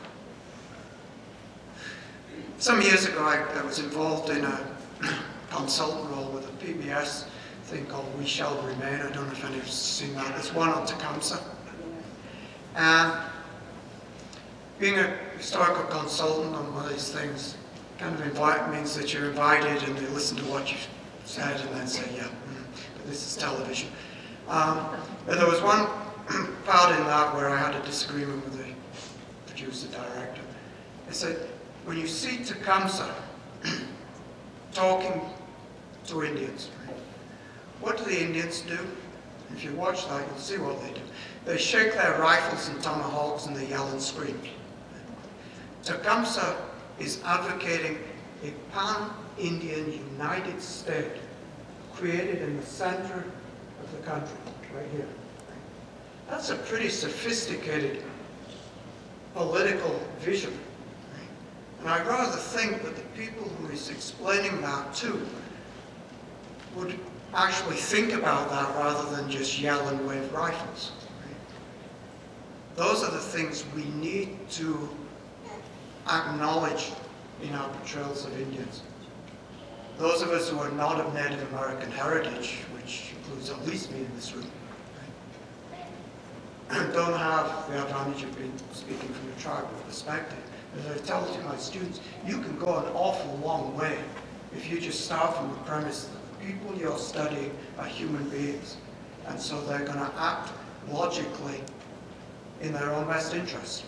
Speaker 3: some years ago, I, I was involved in a consultant role with a P B S thing called We Shall Remain. I don't know if anyone's seen that. There's one on Tecumseh. And being a historical consultant on one of these things kind of invite means that you're invited and they listen to what you've said and then say, yeah, mm, but this is television. Um, but there was one part in that where I had a disagreement with the producer director. I said, when you see Tecumseh talking to Indians, right, what do the Indians do? If you watch that, you'll see what they do. They shake their rifles and tomahawks and they yell and scream. Tecumseh is advocating a pan-Indian United State created in the center of the country, right here. That's a pretty sophisticated political vision. And I'd rather think that the people who he's explaining that to would actually think about that rather than just yell and wave rifles. Those are the things we need to acknowledge in our portrayals of Indians. Those of us who are not of Native American heritage, which includes at least me in this room, right, don't have the advantage of being speaking from a tribal perspective. As I tell to my students, you can go an awful long way if you just start from the premise that the people you're studying are human beings, and so they're going to act logically in their own best interest.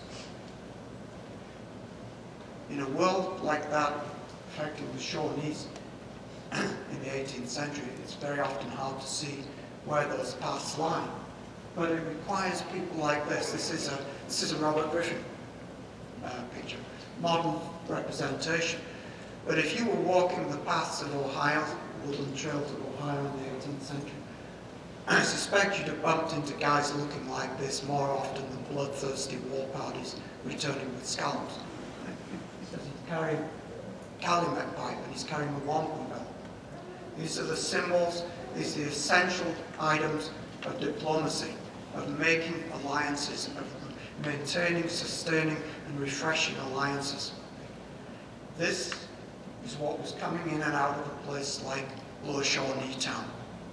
Speaker 3: In a world like that, affecting the Shawnees in the eighteenth century, it's very often hard to see where those paths lie. But it requires people like this. This is a, this is a Robert Griffin uh, picture, modern representation. But if you were walking the paths of Ohio, woodland trails of Ohio in the eighteenth century, I suspect you'd have bumped into guys looking like this more often than bloodthirsty war parties returning with scalps. Because he's carrying a calumet pipe and he's carrying a wampum belt. These are the symbols is the essential items of diplomacy, of making alliances, of maintaining, sustaining, and refreshing alliances. This is what was coming in and out of a place like Lower Shawnee Town.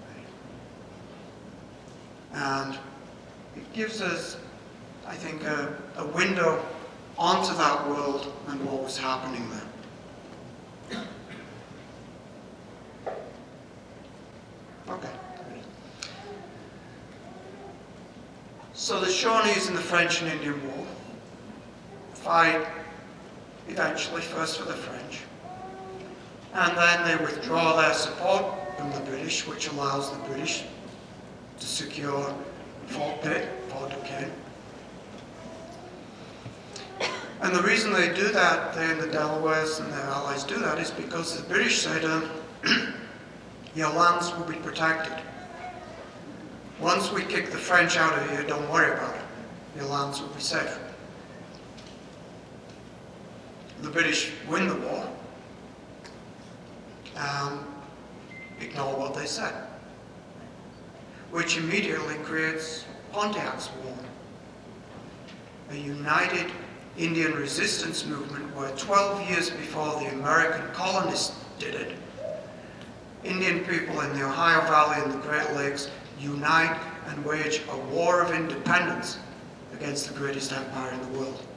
Speaker 3: And it gives us, I think, a, a window onto that world and what was happening there. Okay. So the Shawnees in the French and Indian War fight eventually first for the French, and then they withdraw their support from the British, which allows the British to secure Fort Pitt, Fort Duquesne. And the reason they do that, they and the Delawares and their allies do that, is because the British say to them, your lands will be protected. Once we kick the French out of here, don't worry about it. Your lands will be safe. The British win the war and ignore what they said, which immediately creates Pontiac's War, a united Indian resistance movement where twelve years before the American colonists did it, Indian people in the Ohio Valley and the Great Lakes unite and wage a war of independence against the greatest empire in the world.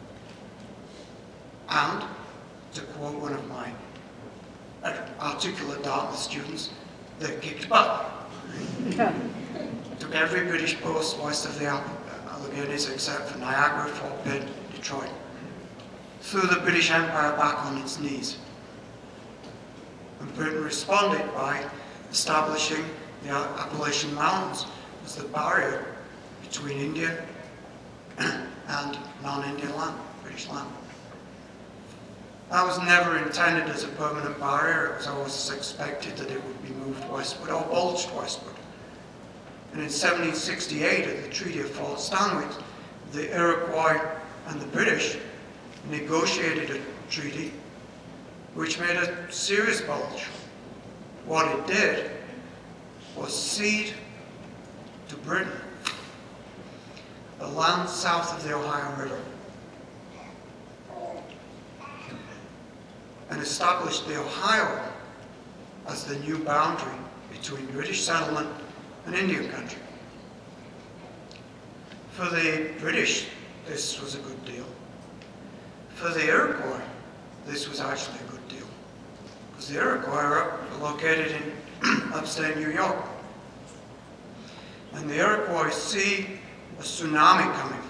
Speaker 3: And, to quote one of my articulate Dartmouth students, they kicked butt. Took every British post west of the Alleghenies except for Niagara, Fort Pitt, Detroit. Threw the British Empire back on its knees. And Britain responded by establishing the Appalachian Mountains as the barrier between India and non-Indian land, British land. That was never intended as a permanent barrier. It was always expected that it would be moved westward or bulged westward. And in seventeen sixty-eight, at the Treaty of Fort Stanwix, the Iroquois and the British negotiated a treaty which made a serious bulge. What it did was cede to Britain the land south of the Ohio River and established the Ohio as the new boundary between British settlement and Indian country. For the British, this was a good deal. For the Iroquois, this was actually a good deal, because the Iroquois are located in upstate New York. And the Iroquois see a tsunami coming.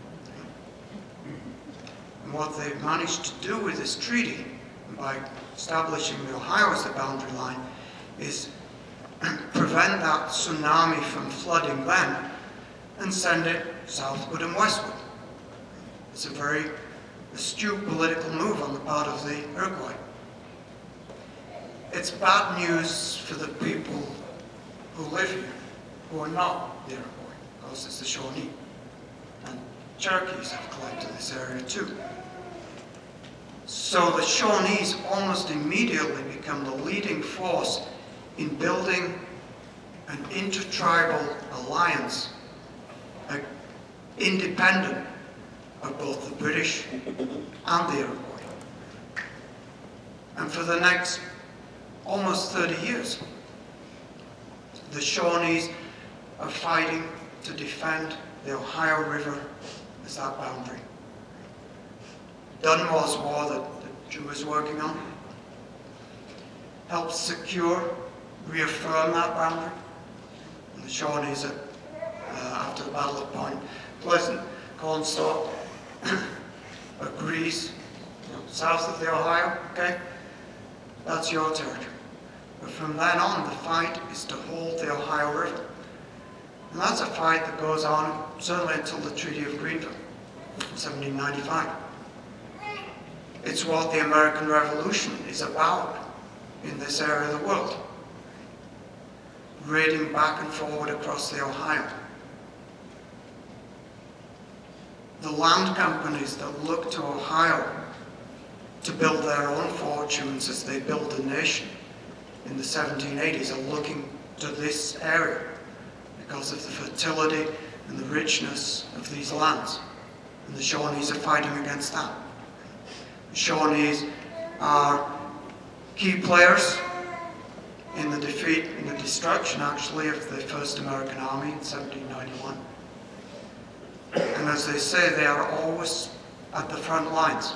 Speaker 3: And what they've managed to do with this treaty, by establishing the Ohio as the boundary line, is prevent that tsunami from flooding them and send it southward and westward. It's a very astute political move on the part of the Iroquois. It's bad news for the people who live here, who are not the Iroquois, because it's the Shawnee. And Cherokees have claimed to this area too. So the Shawnees almost immediately become the leading force in building an intertribal alliance, uh, independent of both the British and the Iroquois. And for the next almost thirty years, the Shawnees are fighting to defend the Ohio River as that boundary. Dunmore's War that, that Drew was working on helped secure, reaffirm that boundary. And the Shawnees, at, uh, after the Battle of Point Pleasant, Cornstalk, agrees, you know, south of the Ohio, okay, that's your territory. But from then on, the fight is to hold the Ohio River. And that's a fight that goes on certainly until the Treaty of Greenville, seventeen ninety-five. It's what the American Revolution is about in this area of the world, raiding back and forward across the Ohio. The land companies that look to Ohio to build their own fortunes as they build a nation in the seventeen eighties are looking to this area because of the fertility and the richness of these lands. And the Shawnees are fighting against that. The Shawnees are key players in the defeat and the destruction, actually, of the first American army in seventeen ninety-one. And as they say, they are always at the front lines.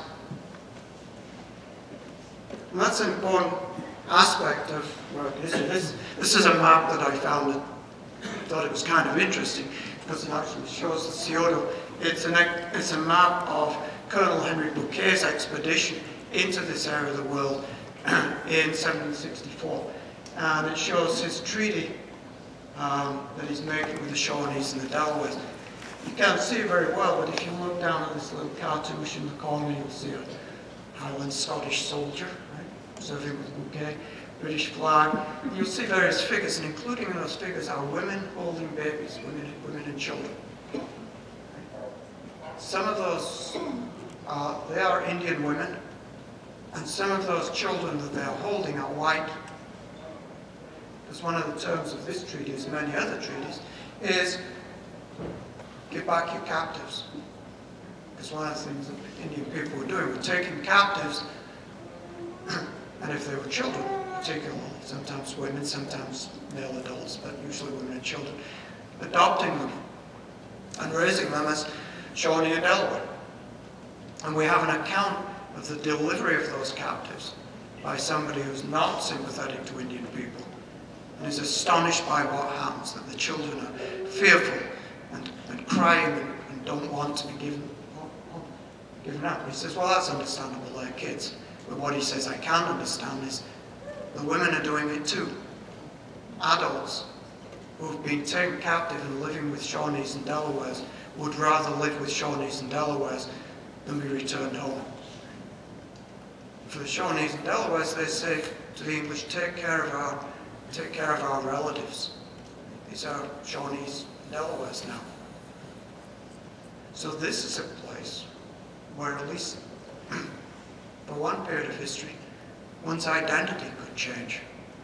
Speaker 3: And that's an important aspect of work history. This, this is a map that I found. I thought it was kind of interesting because it actually shows the Scioto. It's, an, it's a map of Colonel Henry Bouquet's expedition into this area of the world in seventeen sixty-four. And it shows his treaty um, that he's making with the Shawnees and the Delawares. You can't see it very well, but if you look down at this little cartouche in the corner, you'll see a Highland Scottish soldier, right, serving with Bouquet, British flag. And you'll see various figures, and including in those figures are women holding babies, women, women and children. Some of those, uh, they are Indian women, and some of those children that they are holding are white. Because one of the terms of this treaty, as many other treaties, is give back your captives. Because one of the things that the Indian people were doing were taking captives, and if they were children, particularly, sometimes women, sometimes male adults, but usually women and children, adopting them and raising them as Shawnee and Delaware. And we have an account of the delivery of those captives by somebody who's not sympathetic to Indian people and is astonished by what happens, that the children are fearful and, and crying and, and don't want to be given, given up. And he says, well, that's understandable, they're kids. But what he says I can't understand is the women are doing it too. Adults who have been taken captive and living with Shawnees and Delawares would rather live with Shawnees and Delawares than be returned home. For the Shawnees and Delawares, they say to the English, take care of our, take care of our relatives. These are Shawnees and Delawares now. So this is a place where, at least for one period of history, one's identity could change.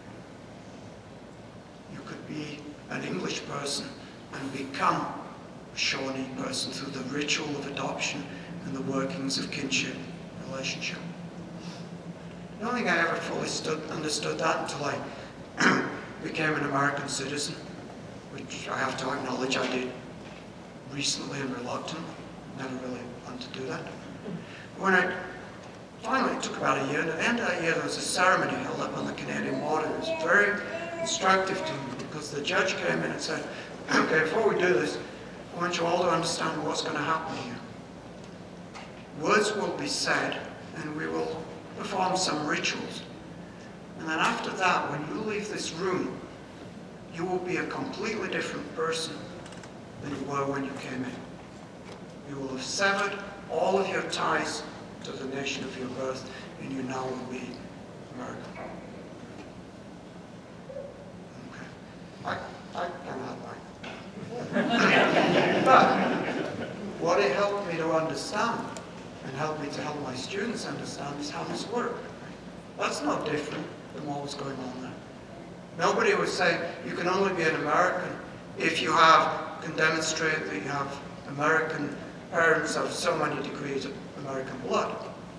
Speaker 3: You could be an English person and become a Shawnee person through the ritual of adoption and the workings of kinship relationship. I don't think I ever fully stood, understood that until I became an American citizen, which I have to acknowledge I did recently and reluctantly. Never really wanted to do that. When I finally, it took about a year, and at the end of that year there was a ceremony held up on the Canadian border. It was very instructive to me because the judge came in and said, okay, before we do this, I want you all to understand what's going to happen here. Words will be said, and we will perform some rituals. And then after that, when you leave this room, you will be a completely different person than you were when you came in. You will have severed all of your ties to the nation of your birth, and you now will be American. Okay. I, I can have that. But what it helped me to understand, and helped me to help my students understand, is how this works. That's no different than what was going on there. Nobody was saying you can only be an American if you have, can demonstrate that you have American parents of so many degrees of American blood.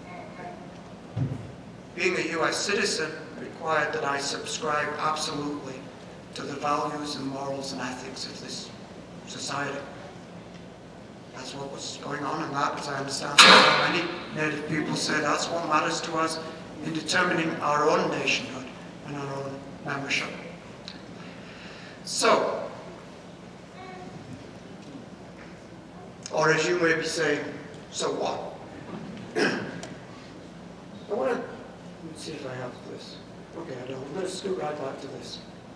Speaker 3: Being a U S citizen required that I subscribe absolutely to the values and morals and ethics of this society. That's what was going on, and that, as I understand, many Native people say that's what matters to us in determining our own nationhood and our own membership. So, or as you may be saying, so what? I want to, let's see if I have this. Okay, I don't. I'm going to scoot right back to this.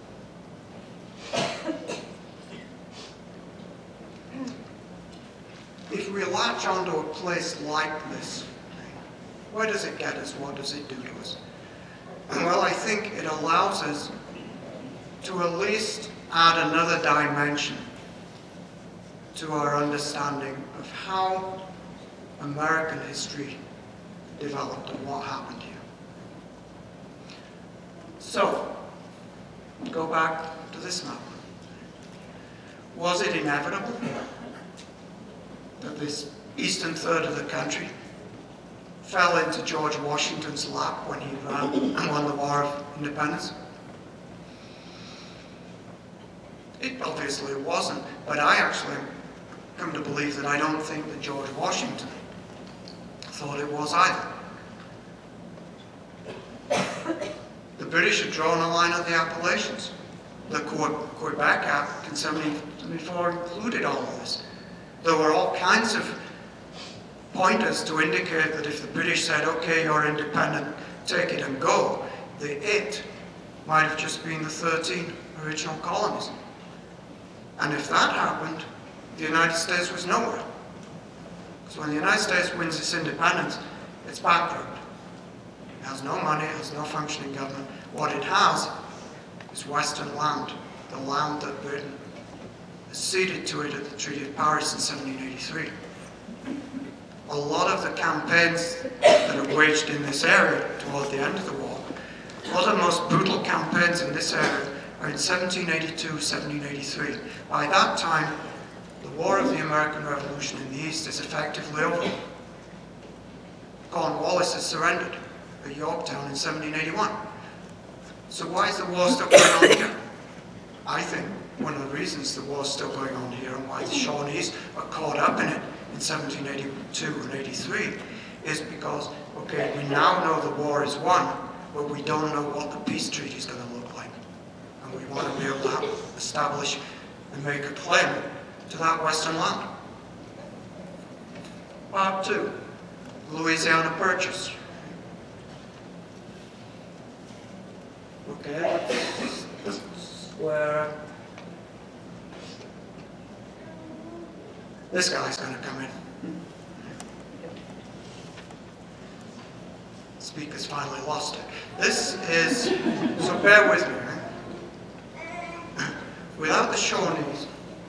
Speaker 3: If we latch onto a place like this, where does it get us? What does it do to us? Well, I think it allows us to at least add another dimension to our understanding of how American history developed and what happened here. So, go back to this mountain. Was it inevitable that this eastern third of the country fell into George Washington's lap when he ran and won the War of Independence? It obviously wasn't, but I actually come to believe that I don't think that George Washington thought it was either. The British had drawn a line at the Appalachians. The Quebec Act in seventeen seventy-four included all of this. There were all kinds of pointers to indicate that if the British said, okay, you're independent, take it and go, the it might have just been the thirteen original colonies. And if that happened, the United States was nowhere. Because when the United States wins its independence, it's bankrupt. It has no money, it has no functioning government. What it has is Western land, the land that Britain ceded to it at the Treaty of Paris in seventeen eighty-three. A lot of the campaigns that are waged in this area toward the end of the war, a lot of the most brutal campaigns in this area are in seventeen eighty-two, seventeen eighty-three. By that time, the War of the American Revolution in the East is effectively over. Cornwallis has surrendered at Yorktown in seventeen eighty-one. So why is the war still going on here? I think one of the reasons the war is still going on here and why the Shawnees are caught up in it in seventeen eighty-two and eighty-three is because, okay, we now know the war is won, but we don't know what the peace treaty is going to look like. And we want to be able to establish and make a claim to that Western land. Part two, Louisiana Purchase. Okay, this is where this guy's going to come in. Speaker's finally lost it. This is, so bear with me, right? Without the Shawnees,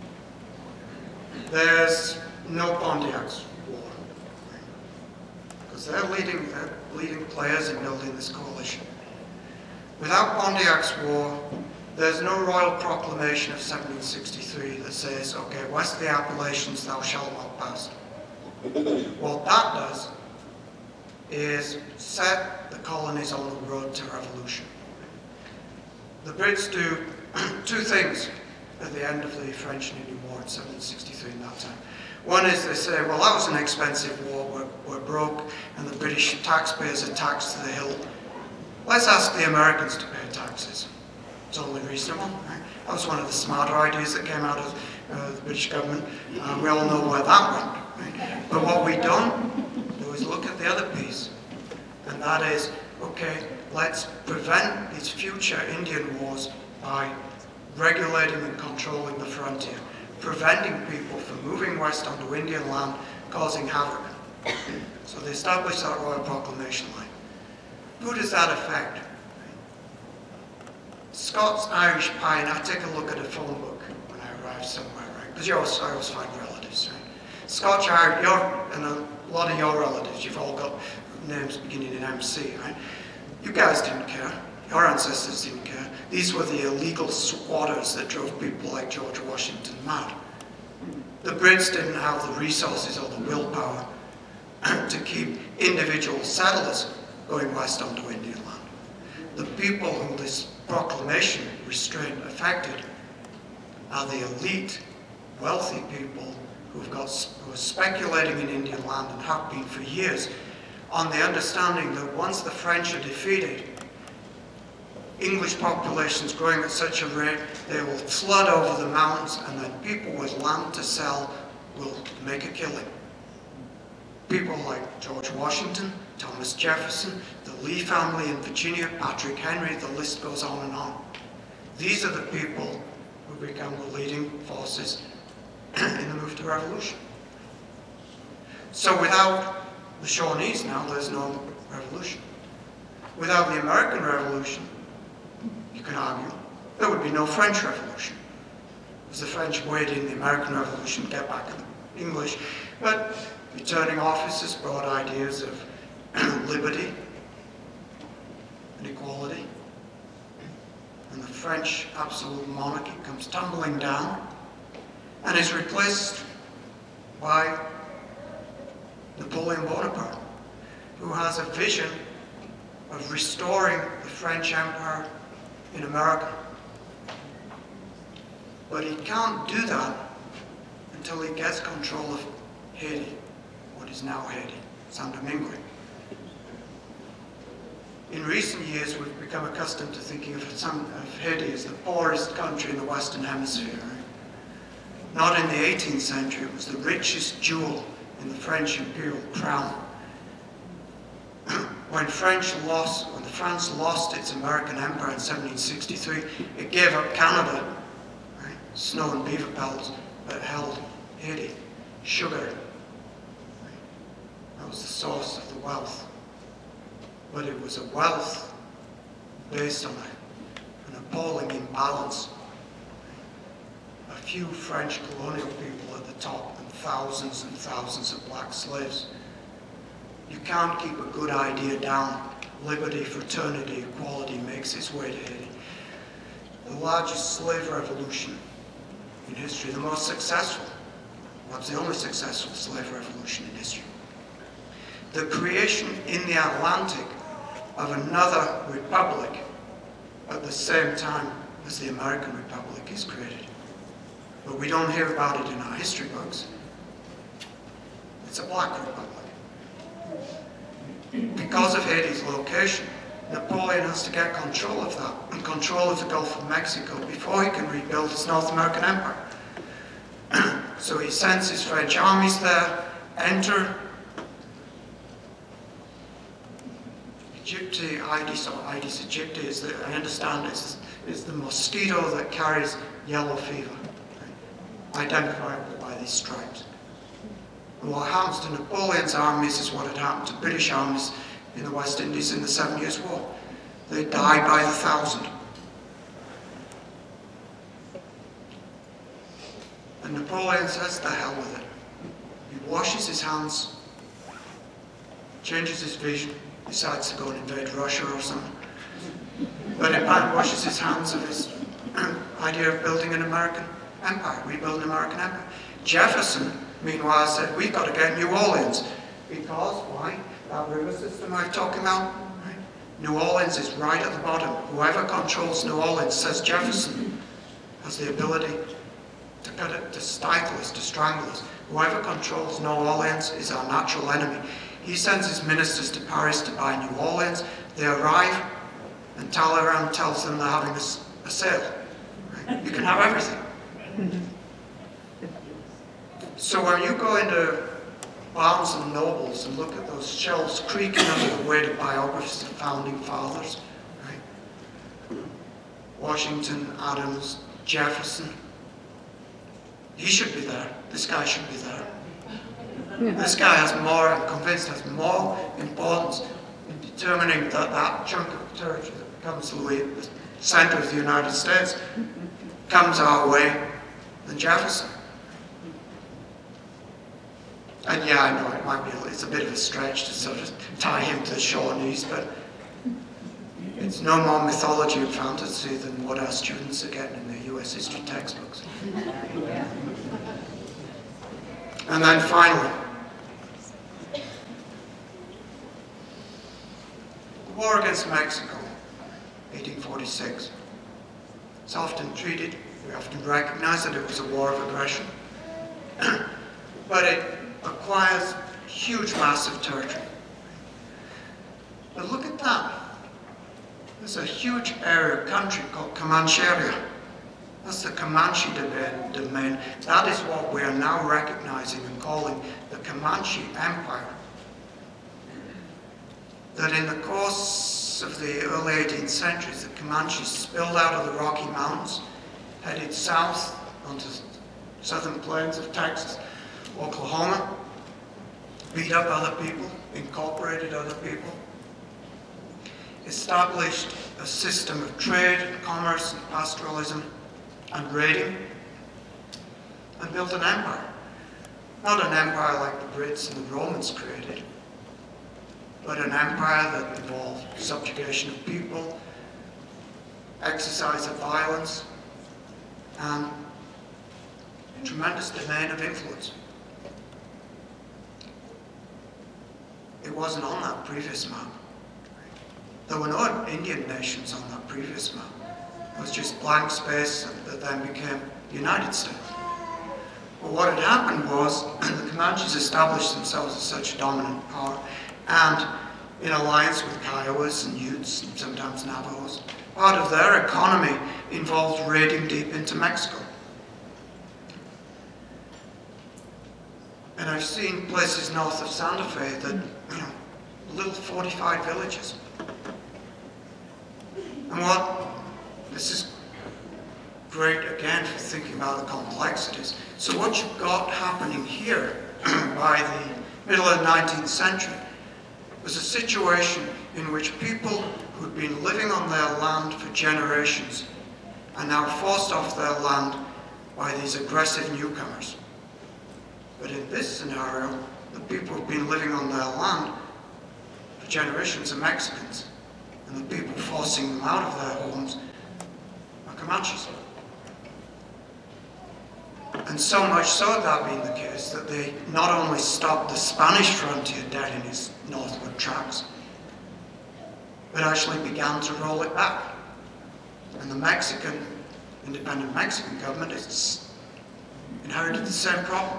Speaker 3: there's no Pontiac's war. Because they're leading, they're leading players in building this coalition. Without Pontiac's war, there's no royal proclamation of seventeen sixty-three that says, okay, west of the Appalachians thou shalt not pass. What that does is set the colonies on the road to revolution. The Brits do two things at the end of the French and Indian War in seventeen sixty-three in that time. One is they say, well, that was an expensive war, we're, we're broke, and the British taxpayers are taxed to the hill. Let's ask the Americans to pay taxes. It's only reasonable, right? That was one of the smarter ideas that came out of uh, the British government. Uh, we all know where that went, right? But what we don't do is look at the other piece, and that is, okay, let's prevent these future Indian wars by regulating and controlling the frontier, preventing people from moving west onto Indian land, causing havoc. So they established that Royal Proclamation line. Who does that affect? Scots, Irish, Pine. I take a look at a phone book when I arrive somewhere, right? Because you always, I always find relatives, right? Scotch, Irish, your, and a lot of your relatives, you've all got names beginning in M C, right? You guys didn't care. Your ancestors didn't care. These were the illegal squatters that drove people like George Washington mad. The Brits didn't have the resources or the willpower to keep individual settlers going west onto Indian land. The people who this proclamation restraint affected are the elite, wealthy people who've got, who are speculating in Indian land and have been for years on the understanding that once the French are defeated, English populations growing at such a rate, they will flood over the mountains and then people with land to sell will make a killing. People like George Washington, Thomas Jefferson, the Lee family in Virginia, Patrick Henry, the list goes on and on. These are the people who become the leading forces in the move to revolution. So without the Shawnees now, there's no revolution. Without the American Revolution, you can argue, there would be no French Revolution. Because the French waited in the American Revolution to get back at the English. But returning officers brought ideas of liberty and equality. and the French absolute monarchy comes tumbling down and is replaced by Napoleon Bonaparte, who has a vision of restoring the French Empire in America. But he can't do that until he gets control of Haiti, what is now Haiti, Saint Domingue. In recent years, we've become accustomed to thinking of, some, of Haiti as the poorest country in the Western Hemisphere. Right? Not in the eighteenth century, it was the richest jewel in the French imperial crown. When French lost, when the France lost its American empire in seventeen sixty-three, it gave up Canada, right? Snow and beaver pelts, but held Haiti, sugar. Right? That was the source of the wealth. But it was a wealth based on a, an appalling imbalance. A few French colonial people at the top and thousands and thousands of black slaves. You can't keep a good idea down. Liberty, fraternity, equality makes its way to Haiti. The largest slave revolution in history, the most successful, perhaps the only successful slave revolution in history. The creation in the Atlantic of another republic at the same time as the American Republic is created. But we don't hear about it in our history books. It's a black republic. Because of Haiti's location, Napoleon has to get control of that and control of the Gulf of Mexico before he can rebuild his North American empire. So he sends his French armies there, enter Aegypti, Aedes, or Aedes aegypti, is the, I understand is, is the mosquito that carries yellow fever, right? Identifiable by these stripes. And what happens to Napoleon's armies is what had happened to British armies in the West Indies in the Seven Years' War. They die by the thousand. And Napoleon says, the hell with it. He washes his hands, changes his vision, decides to go and invade Russia or something. But in fact, washes his hands of his idea of building an American empire, rebuild an American empire. Jefferson, meanwhile, said, we've got to get New Orleans. Because, why? That river system I'm talking about, right? New Orleans is right at the bottom. Whoever controls New Orleans, says Jefferson, has the ability to cut it, to stifle us, to strangle us. Whoever controls New Orleans is our natural enemy. He sends his ministers to Paris to buy New Orleans. They arrive, and Talleyrand tells them they're having a, a sale. Right? You can have everything. So when you go into Barnes and Nobles and look at those shelves creaking under the weight of biographies of founding fathers, right? Washington, Adams, Jefferson, he should be there. This guy should be there. This guy has more, I'm convinced, has more importance in determining that that chunk of territory that becomes the center of the United States comes our way than Jefferson. And yeah, I know it might be, it's a bit of a stretch to sort of tie him to the Shawnees, but it's no more mythology and fantasy than what our students are getting in their U S history textbooks. And then finally, the war against Mexico, eighteen forty-six. It's often treated, we often recognize that it was a war of aggression, but it acquires huge, massive territory. But look at that. There's a huge area of country called Comanche area. That's the Comanche domain. That is what we are now recognizing and calling the Comanche Empire. That in the course of the early eighteenth century, the Comanches spilled out of the Rocky Mountains, headed south onto southern plains of Texas, Oklahoma, beat up other people, incorporated other people, established a system of trade, commerce, and pastoralism, and raiding, and built an empire. Not an empire like the Brits and the Romans created, but an empire that involved subjugation of people, exercise of violence, and a tremendous domain of influence. It wasn't on that previous map. There were no Indian nations on that previous map. It was just blank space that then became the United States. But what had happened was the Comanches established themselves as such a dominant power, and in alliance with Kiowas and Utes and sometimes Navajos, part of their economy involved raiding deep into Mexico. And I've seen places north of Santa Fe that, you know, little fortified villages. And what, this is great again for thinking about the complexities. So what you've got happening here by the middle of the nineteenth century was a situation in which people who'd been living on their land for generations are now forced off their land by these aggressive newcomers. But in this scenario, the people who've been living on their land for generations are Mexicans, and the people forcing them out of their homes are Comanches. And so much so had that been the case that they not only stopped the Spanish frontier dead in its northward tracks, but actually began to roll it back. And the Mexican, independent Mexican government has inherited the same problem.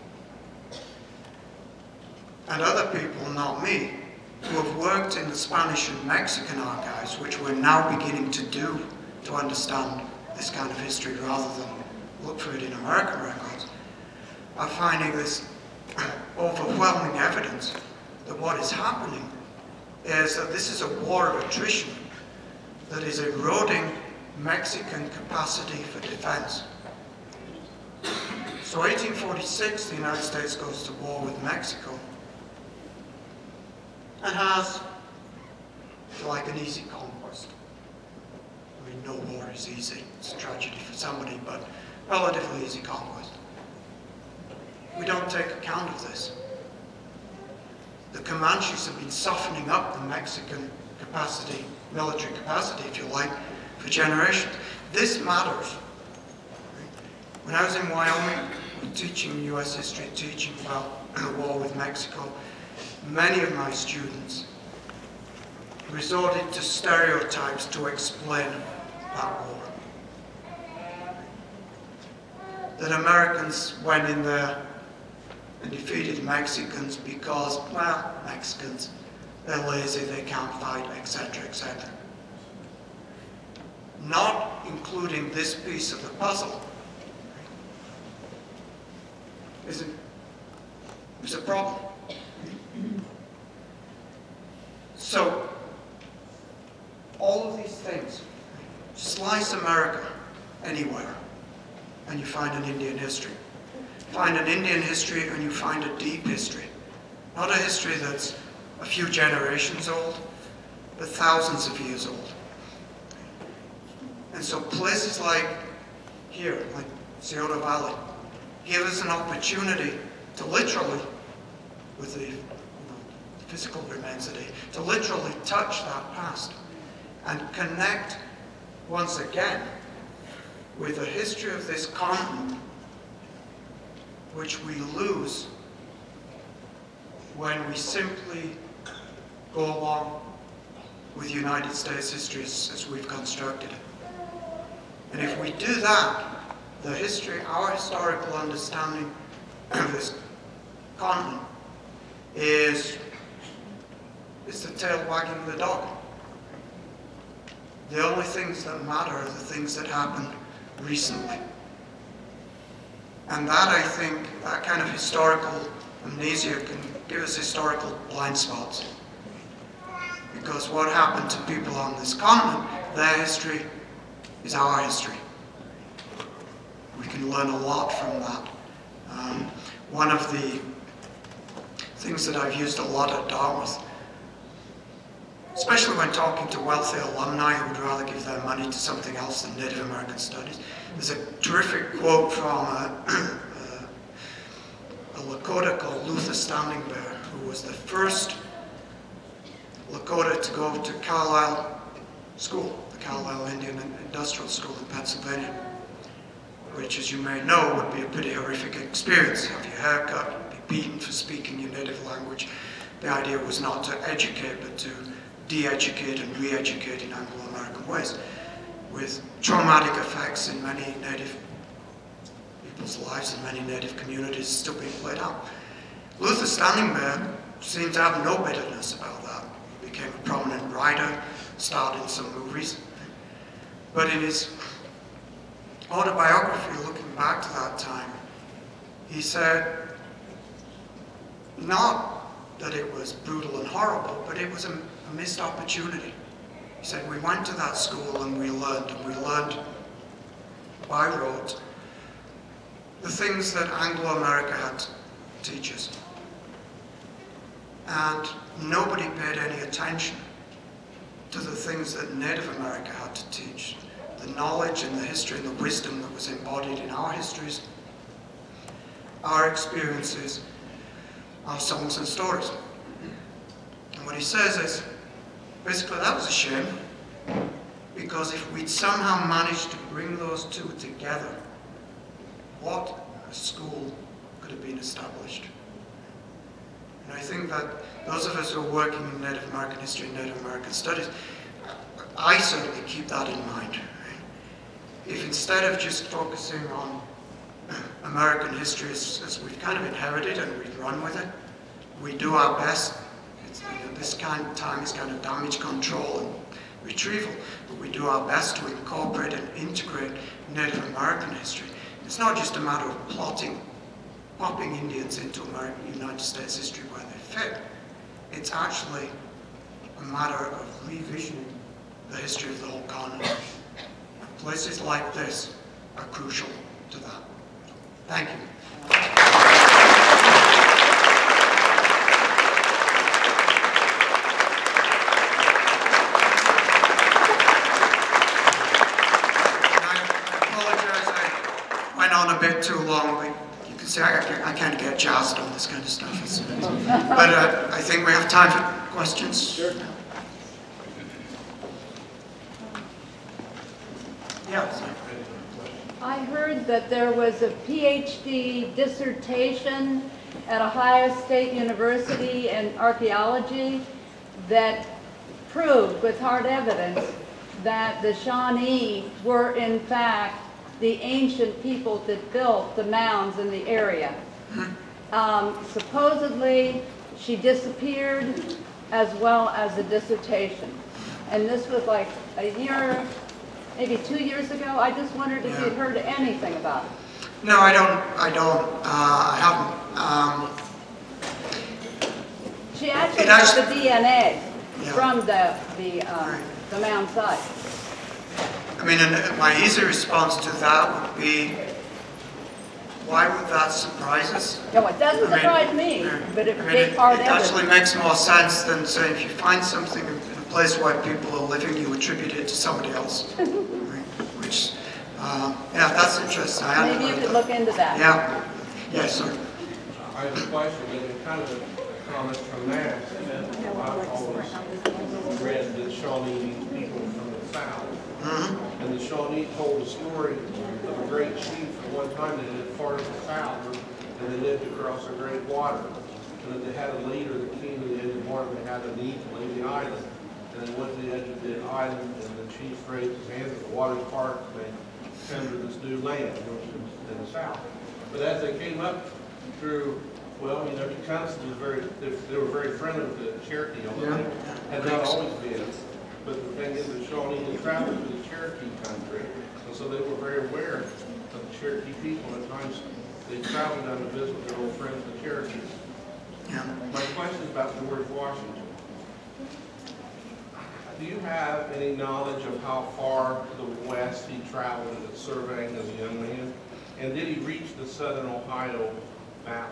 Speaker 3: And other people, not me, who have worked in the Spanish and Mexican archives, which we're now beginning to do to understand this kind of history rather than look for it in American records, are finding this overwhelming evidence that what is happening is that this is a war of attrition that is eroding Mexican capacity for defense. So eighteen forty-six, the United States goes to war with Mexico and has, if you like, an easy conquest. I mean, no war is easy. It's a tragedy for somebody, but relatively easy conquest. We don't take account of this. The Comanches have been softening up the Mexican capacity, military capacity, if you like, for generations. This matters. When I was in Wyoming, teaching U S history, teaching about the war with Mexico, many of my students resorted to stereotypes to explain that war. That Americans went in there and defeated Mexicans because, well, Mexicans, they're lazy, they can't fight, et cetera, et cetera. Not including this piece of the puzzle is a, is a problem. So, all of these things, slice America anywhere, and you find an Indian history. Find an Indian history and you find a deep history. Not a history that's a few generations old, but thousands of years old. And so places like here, like Scioto Valley, give us an opportunity to literally, with the, you know, the physical remains today, to literally touch that past and connect once again with the history of this continent, which we lose when we simply go along with United States history as, as we've constructed it. And if we do that, the history, our historical understanding of this continent is, is the tail wagging the dog. The only things that matter are the things that happened recently. And that, I think, that kind of historical amnesia can give us historical blind spots. Because what happened to people on this continent, their history is our history. We can learn a lot from that. Um, one of the things that I've used a lot at Dartmouth, especially when talking to wealthy alumni who would rather give their money to something else than Native American studies, there's a terrific quote from a, a, a Lakota called Luther Standing Bear, who was the first Lakota to go to Carlisle School, the Calloway Indian Industrial School in Pennsylvania, which, as you may know, would be a pretty horrific experience. Have your hair cut, be beaten for speaking your native language. The idea was not to educate, but to de-educate and re-educate in Anglo-American ways, with traumatic effects in many native people's lives and many native communities still being played out. Luther standing there seemed to have no bitterness about that. He became a prominent writer, starred in some movies. But in his autobiography, looking back to that time, he said, not that it was brutal and horrible, but it was a, a missed opportunity. He said, we went to that school and we learned, and we learned by rote the things that Anglo-America had to teach us. And nobody paid any attention to the things that Native America had to teach, the knowledge and the history and the wisdom that was embodied in our histories, our experiences, our songs and stories. And what he says is, basically, that was a shame, because if we'd somehow managed to bring those two together, what a school could have been established. And I think that those of us who are working in Native American history and Native American studies, I certainly keep that in mind. Right? If instead of just focusing on American history as, as we've kind of inherited and we've run with it, we do our best. It's, you know, this kind of time is kind of damage control and retrieval, but we do our best to incorporate and integrate Native American history. It's not just a matter of plotting, popping Indians into American United States history where they fit. It's actually a matter of revisioning the history of the whole continent. And places like this are crucial to that. Thank you. A bit too long, but you can see I, I kind of get jazzed on this kind of stuff. But uh, I think we have time for questions. Sure. Yeah.
Speaker 5: I heard that there was a P H D dissertation at Ohio State University in archaeology that proved with hard evidence that the Shawnee were in fact the ancient people that built the mounds in the area. Um, supposedly, she disappeared as well as the dissertation. And this was like a year, maybe two years ago. I just wondered if
Speaker 3: yeah.
Speaker 5: you'd heard anything about it.
Speaker 3: No, I don't, I don't, uh, I haven't. Um,
Speaker 5: she actually
Speaker 3: it
Speaker 5: got
Speaker 3: actually,
Speaker 5: the D N A
Speaker 3: yeah.
Speaker 5: from the, the, um,
Speaker 3: right.
Speaker 5: the mound site.
Speaker 3: I mean, and my easy response to that would be, why would that surprise us?
Speaker 5: No, it doesn't
Speaker 3: I
Speaker 5: surprise
Speaker 3: mean,
Speaker 5: me,
Speaker 3: yeah.
Speaker 5: but it
Speaker 3: I mean,
Speaker 5: gave
Speaker 3: it,
Speaker 5: hard
Speaker 3: it
Speaker 5: evidence.
Speaker 3: actually makes more sense than say if you find something in a place where people are living, you attribute it to somebody else. Right? Which, uh, yeah, that's interesting. I
Speaker 5: Maybe you could
Speaker 3: that.
Speaker 5: look into that.
Speaker 3: Yeah. Yes, sir.
Speaker 4: I have a question, and kind of a comment from that. I've always read that Shawnee people from the South. Mm-hmm. And the Shawnee told a story of a great chief at one time that lived far to the south, and they lived across a great water. And then they had a leader that came to the edge of the water, they had a need to leave the island. And they went to the edge of the island, and the chief raised his hands at the water's part, and they came to this new land in the south. But as they came up through, well, you know, Tecumseh was very, they, they were very friendly with the Cherokee, although
Speaker 3: Yeah.
Speaker 4: they had not always been. But the thing is, the Shawnee had traveled to the Cherokee country, and so they were very aware of the Cherokee people. At times, they traveled down to visit their old friends, the Cherokees.
Speaker 3: Yeah.
Speaker 4: My question is about George Washington. Do you have any knowledge of how far to the west he traveled in surveying as a young man? And did he reach the southern Ohio Valley?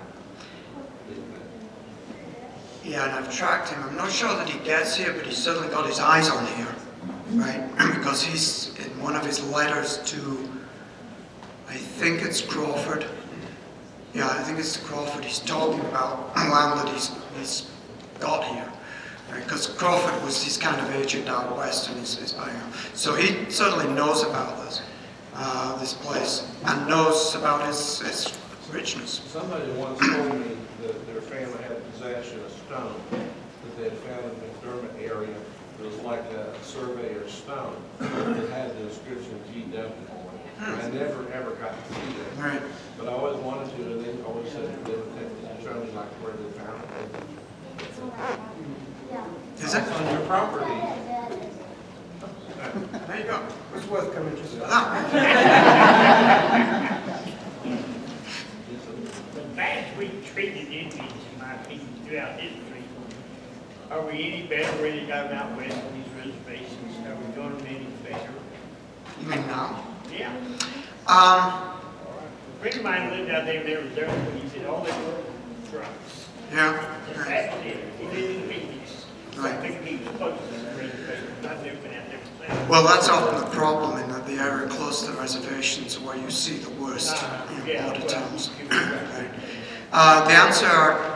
Speaker 3: Yeah, and I've tracked him. I'm not sure that he gets here, but he's certainly got his eyes on here, right? Because he's, in one of his letters to, I think it's Crawford. Yeah, I think it's to Crawford. He's talking about land that he's, he's got here. Because right? Crawford was this kind of agent out west, and he's, he's, so he certainly knows about this, uh, this place, and knows about its, its richness.
Speaker 4: Somebody once told me that their family had possession of stone that they had found in the McDermott area. It was like a surveyor's stone that had the inscription G W on it. Hmm. I never ever got to see that.
Speaker 3: Right.
Speaker 4: But I always wanted to, and they always said they would take it to show me like where they found it.
Speaker 3: Is it?
Speaker 4: It's on your property.
Speaker 3: There you go. It's worth coming to see.
Speaker 6: The fact we treated Indians, in my opinion, throughout history, are we any better when they got out west on these reservations? Are we doing them any better?
Speaker 3: You mean now?
Speaker 6: Yeah.
Speaker 3: Um,
Speaker 6: A friend of mine lived out there in Arizona, and he said all they were trucks.
Speaker 3: yeah.
Speaker 6: And
Speaker 3: Right.
Speaker 6: that's it. He didn't even mean this.
Speaker 3: Right.
Speaker 6: I think he was close to the reservation, but I've never been out there myself.
Speaker 3: Well, that's often the problem in the, the area close to the reservations where you see the worst
Speaker 6: Uh,
Speaker 3: you know,
Speaker 6: yeah,
Speaker 3: border
Speaker 6: well,
Speaker 3: towns.
Speaker 6: you know,
Speaker 3: Right. Uh, the answer,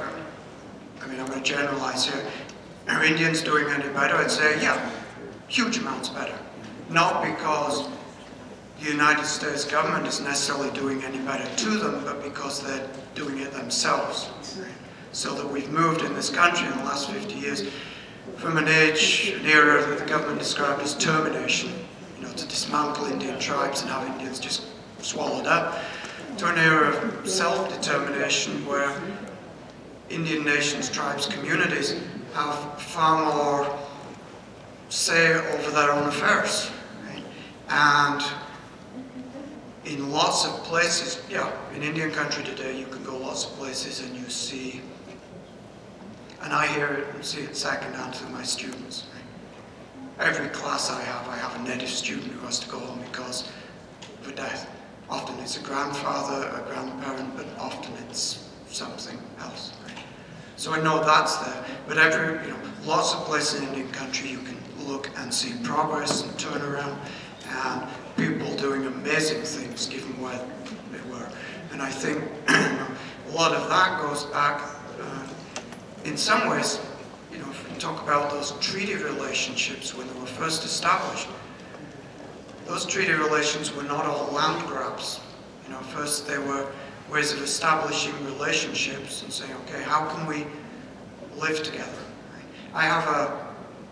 Speaker 3: I mean, I'm going to generalize here. Are Indians doing any better? I'd say, yeah, huge amounts better. Not because the United States government is necessarily doing any better to them, but because they're doing it themselves. So that we've moved in this country in the last fifty years from an age, an era that the government described as termination, you know, to dismantle Indian tribes and have Indians just swallowed up, to an era of self-determination where Indian nations, tribes, communities have far more say over their own affairs. Right? And in lots of places, yeah, in Indian country today, you can go lots of places and you see, and I hear it and see it secondhand through my students. Right? Every class I have, I have a native student who has to go home because of a death. Often it's a grandfather, a grandparent, but often it's something else. Right? So I know that's there, but every, you know, lots of places in Indian country you can look and see progress and turnaround, and people doing amazing things given where they were. And I think you know, a lot of that goes back, uh, in some ways, you know, if we talk about those treaty relationships when they were first established, those treaty relations were not all land grabs. You know, first they were ways of establishing relationships and saying, okay, how can we live together? I have a,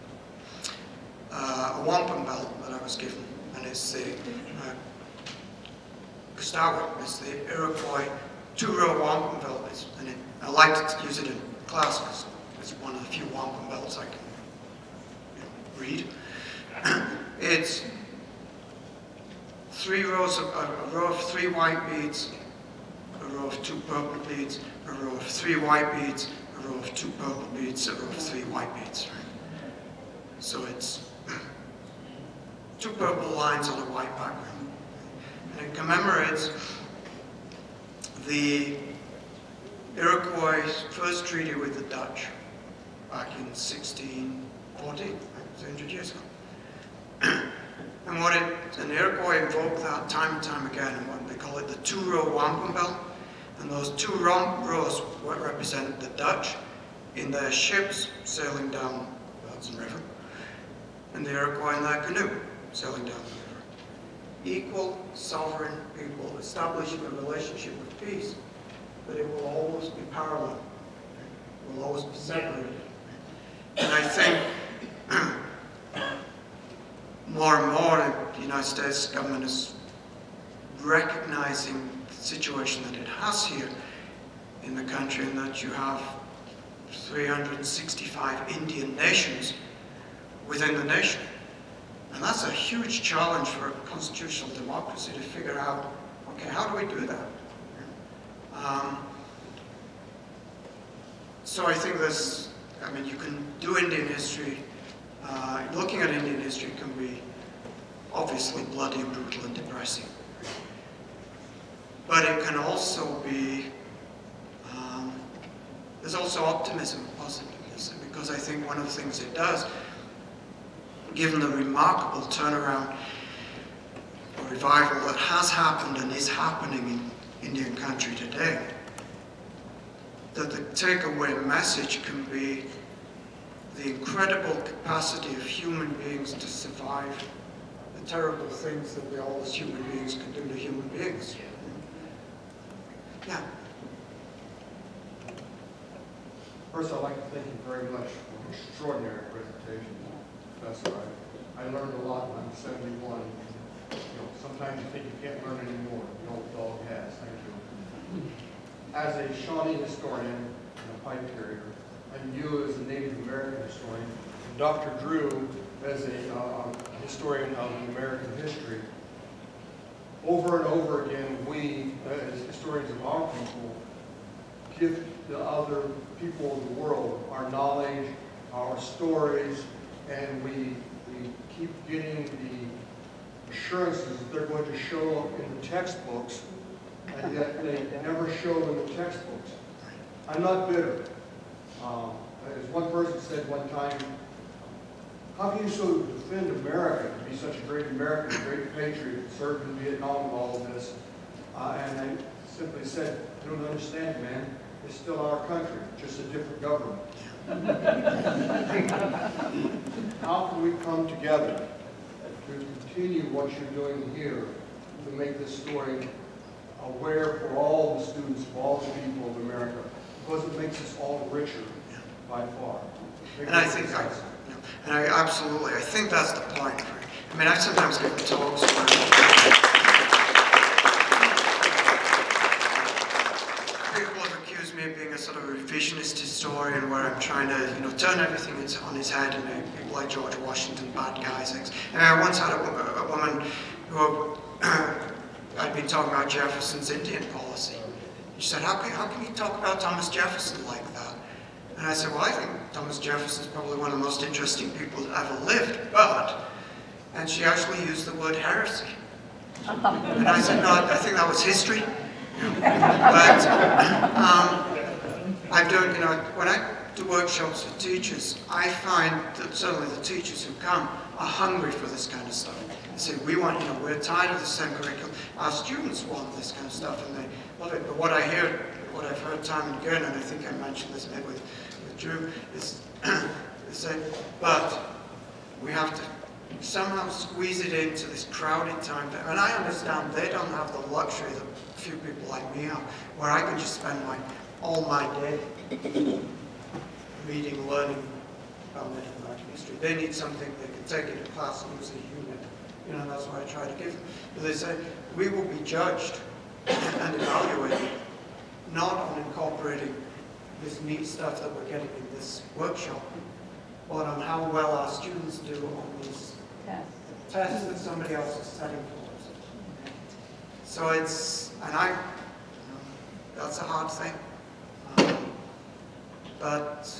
Speaker 3: uh, a wampum belt that I was given, and it's the uh, Calloway, it's the Iroquois two-row wampum belt, it's, and it, I like to use it in class because it's one of the few wampum belts I can you know, read. It's three rows of, a, a row of three white beads, a row of two purple beads, a row of three white beads, a row of two purple beads, a row of three white beads. Right? So it's two purple lines on a white background. And it commemorates the Iroquois' first treaty with the Dutch back in sixteen forty, three hundred years ago. And what it, and the Iroquois invoked that time and time again, and what they call it the two-row wampum belt. And those two rows what represent the Dutch in their ships sailing down the Hudson River, and the Iroquois in their canoe sailing down the river. Equal, sovereign people establishing a relationship of peace, but it will always be parallel. It will always be separated. And I think more and more the United States government is recognizing the situation that it has here in the country, and that you have three hundred sixty-five Indian nations within the nation. And that's a huge challenge for a constitutional democracy to figure out, okay, how do we do that? Um, so I think this, I mean, you can do Indian history. Uh, looking at Indian history can be obviously bloody and brutal and depressing. But it can also be, um, there's also optimism and positiveness, because I think one of the things it does, given the remarkable turnaround or revival that has happened and is happening in Indian country today, that the takeaway message can be the incredible capacity of human beings to survive the terrible things that we all as human beings can do to human beings. Yeah.
Speaker 7: First, I'd like to thank you very much for an extraordinary presentation, Professor. I, I learned a lot when I'm seventy-one. You know, sometimes you think you can't learn anymore. The old dog has. Thank you. As a Shawnee historian and a pipe carrier, and you as a Native American historian, and Doctor Drew as a uh, historian of American history, over and over again, we, as historians of our people, give the other people of the world our knowledge, our stories, and we, we keep getting the assurances that they're going to show up in the textbooks, and yet they never show in the textbooks. I'm not bitter. Um, as one person said one time, how can you so defend America, to be such a great American, a great patriot, served in Vietnam and all of this? Uh, and I simply said, you don't understand, man. It's still our country, just a different government. How can we come together to continue what you're doing here to make this story aware for all the students, for all the people of America, because it makes us all richer by far.
Speaker 3: And I think, I, and I absolutely, I think that's the point. I mean, I've sometimes given talks where people have accused me of being a sort of revisionist historian, where I'm trying to, you know, turn everything on its head and make people like George Washington bad guys. And I once had a, a woman who I'd been talking about Jefferson's Indian policy. She said, how can, how can you talk about Thomas Jefferson like that? And I said, well, I think Thomas Jefferson is probably one of the most interesting people that ever lived, but, and she actually used the word heresy. And I said, no, I think that was history. But um, I do, you know, when I do workshops with teachers, I find that certainly the teachers who come are hungry for this kind of stuff. They say, we want, you know, we're tired of the same curriculum. Our students want this kind of stuff, and they love it. But what I hear, what I've heard time and again, and I think I mentioned this maybe with, with Drew, is they say, but we have to somehow squeeze it into this crowded time. And I understand they don't have the luxury that a few people like me have, where I can just spend my all my day reading, learning about Native American history. They need something they can take into class and use a unit. You know, that's what I try to give them. But they say, we will be judged and evaluated not on incorporating this neat stuff that we're getting in this workshop, but on how well our students do on these
Speaker 5: Yes.
Speaker 3: tests that somebody else is setting for us. So it's, and I, you know, that's a hard thing. Um, but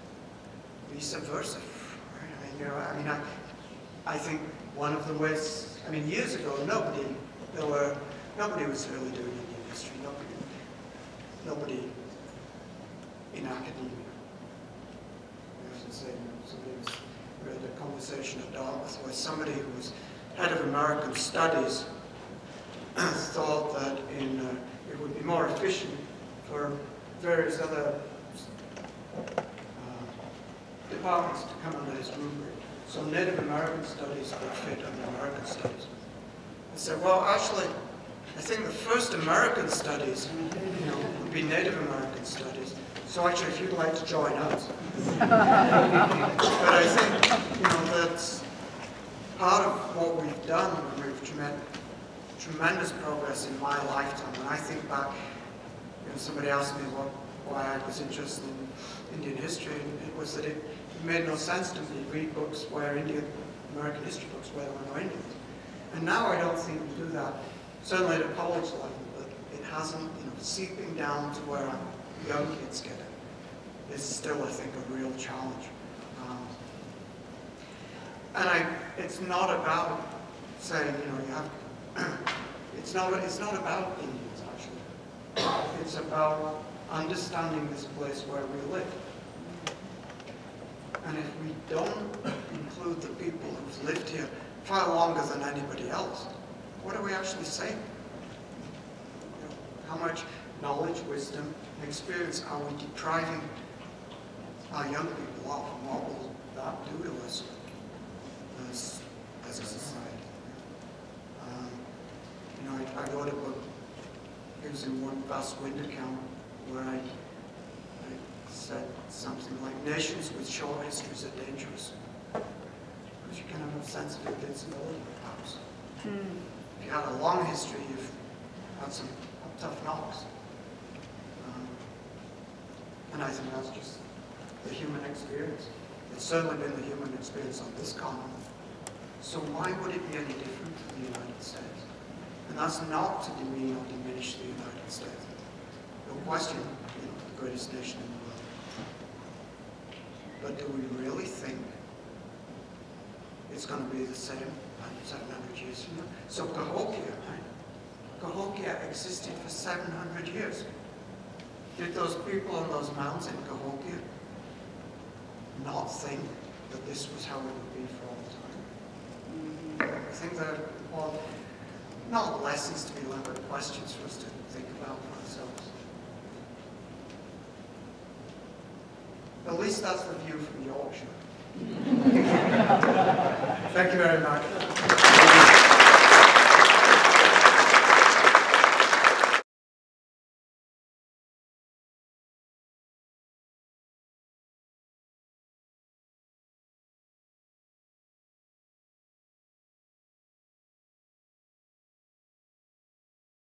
Speaker 3: be subversive, right? I mean, you know, I mean, I, I think one of the ways, I mean, years ago, nobody, there were, nobody was really doing Indian history. Nobody, nobody in academia. I have to say, you know, somebody was, we had a conversation at Dartmouth where somebody who was head of American Studies thought that in, uh, it would be more efficient for various other uh, departments to come under his rubric. So Native American Studies would fit under American Studies. I said, well, actually, I think the first American Studies, you know, would be Native American Studies. So actually, if you'd like to join us. But I think, you know, that's part of what we've done. We've made tremendous progress in my lifetime. When I think back, you know, somebody asked me what, why I was interested in Indian history, and it was that it, it made no sense to me to read books where Indian, American history books where there were no Indians. And now I don't think we do that, certainly at a college level, but it hasn't, you know, seeping down to where our young kids get it is still, I think, a real challenge. Um, and I, it's not about saying, you know, you have, it's not, it's not about Indians, actually. It's about understanding this place where we live. And if we don't include the people who've lived here far longer than anybody else, what are we actually saying? You know, how much knowledge, wisdom, and experience are we depriving our young people off, and what will that do to us as, as a society? Um, you know, I, I wrote a book, it was in one vast wind account, where I, I said something like, nations with short histories are dangerous. Because you can have sensitive invincibility, perhaps. Mm. If you had a long history, you've had some tough knocks. Um, and I think that's just the human experience. It's certainly been the human experience on this continent. So why would it be any different in the United States? And that's not to demean or diminish the United States. No question, you know, the greatest nation in the world. But do we really think it's going to be the same seven hundred years from now? So Cahokia, right? Cahokia existed for seven hundred years. Did those people on those mountains in Cahokia not think that this was how it would be for all time? I think that, well, not lessons to be learned, but questions for us to think about for ourselves. At least that's the view from Yorkshire. Thank you very much.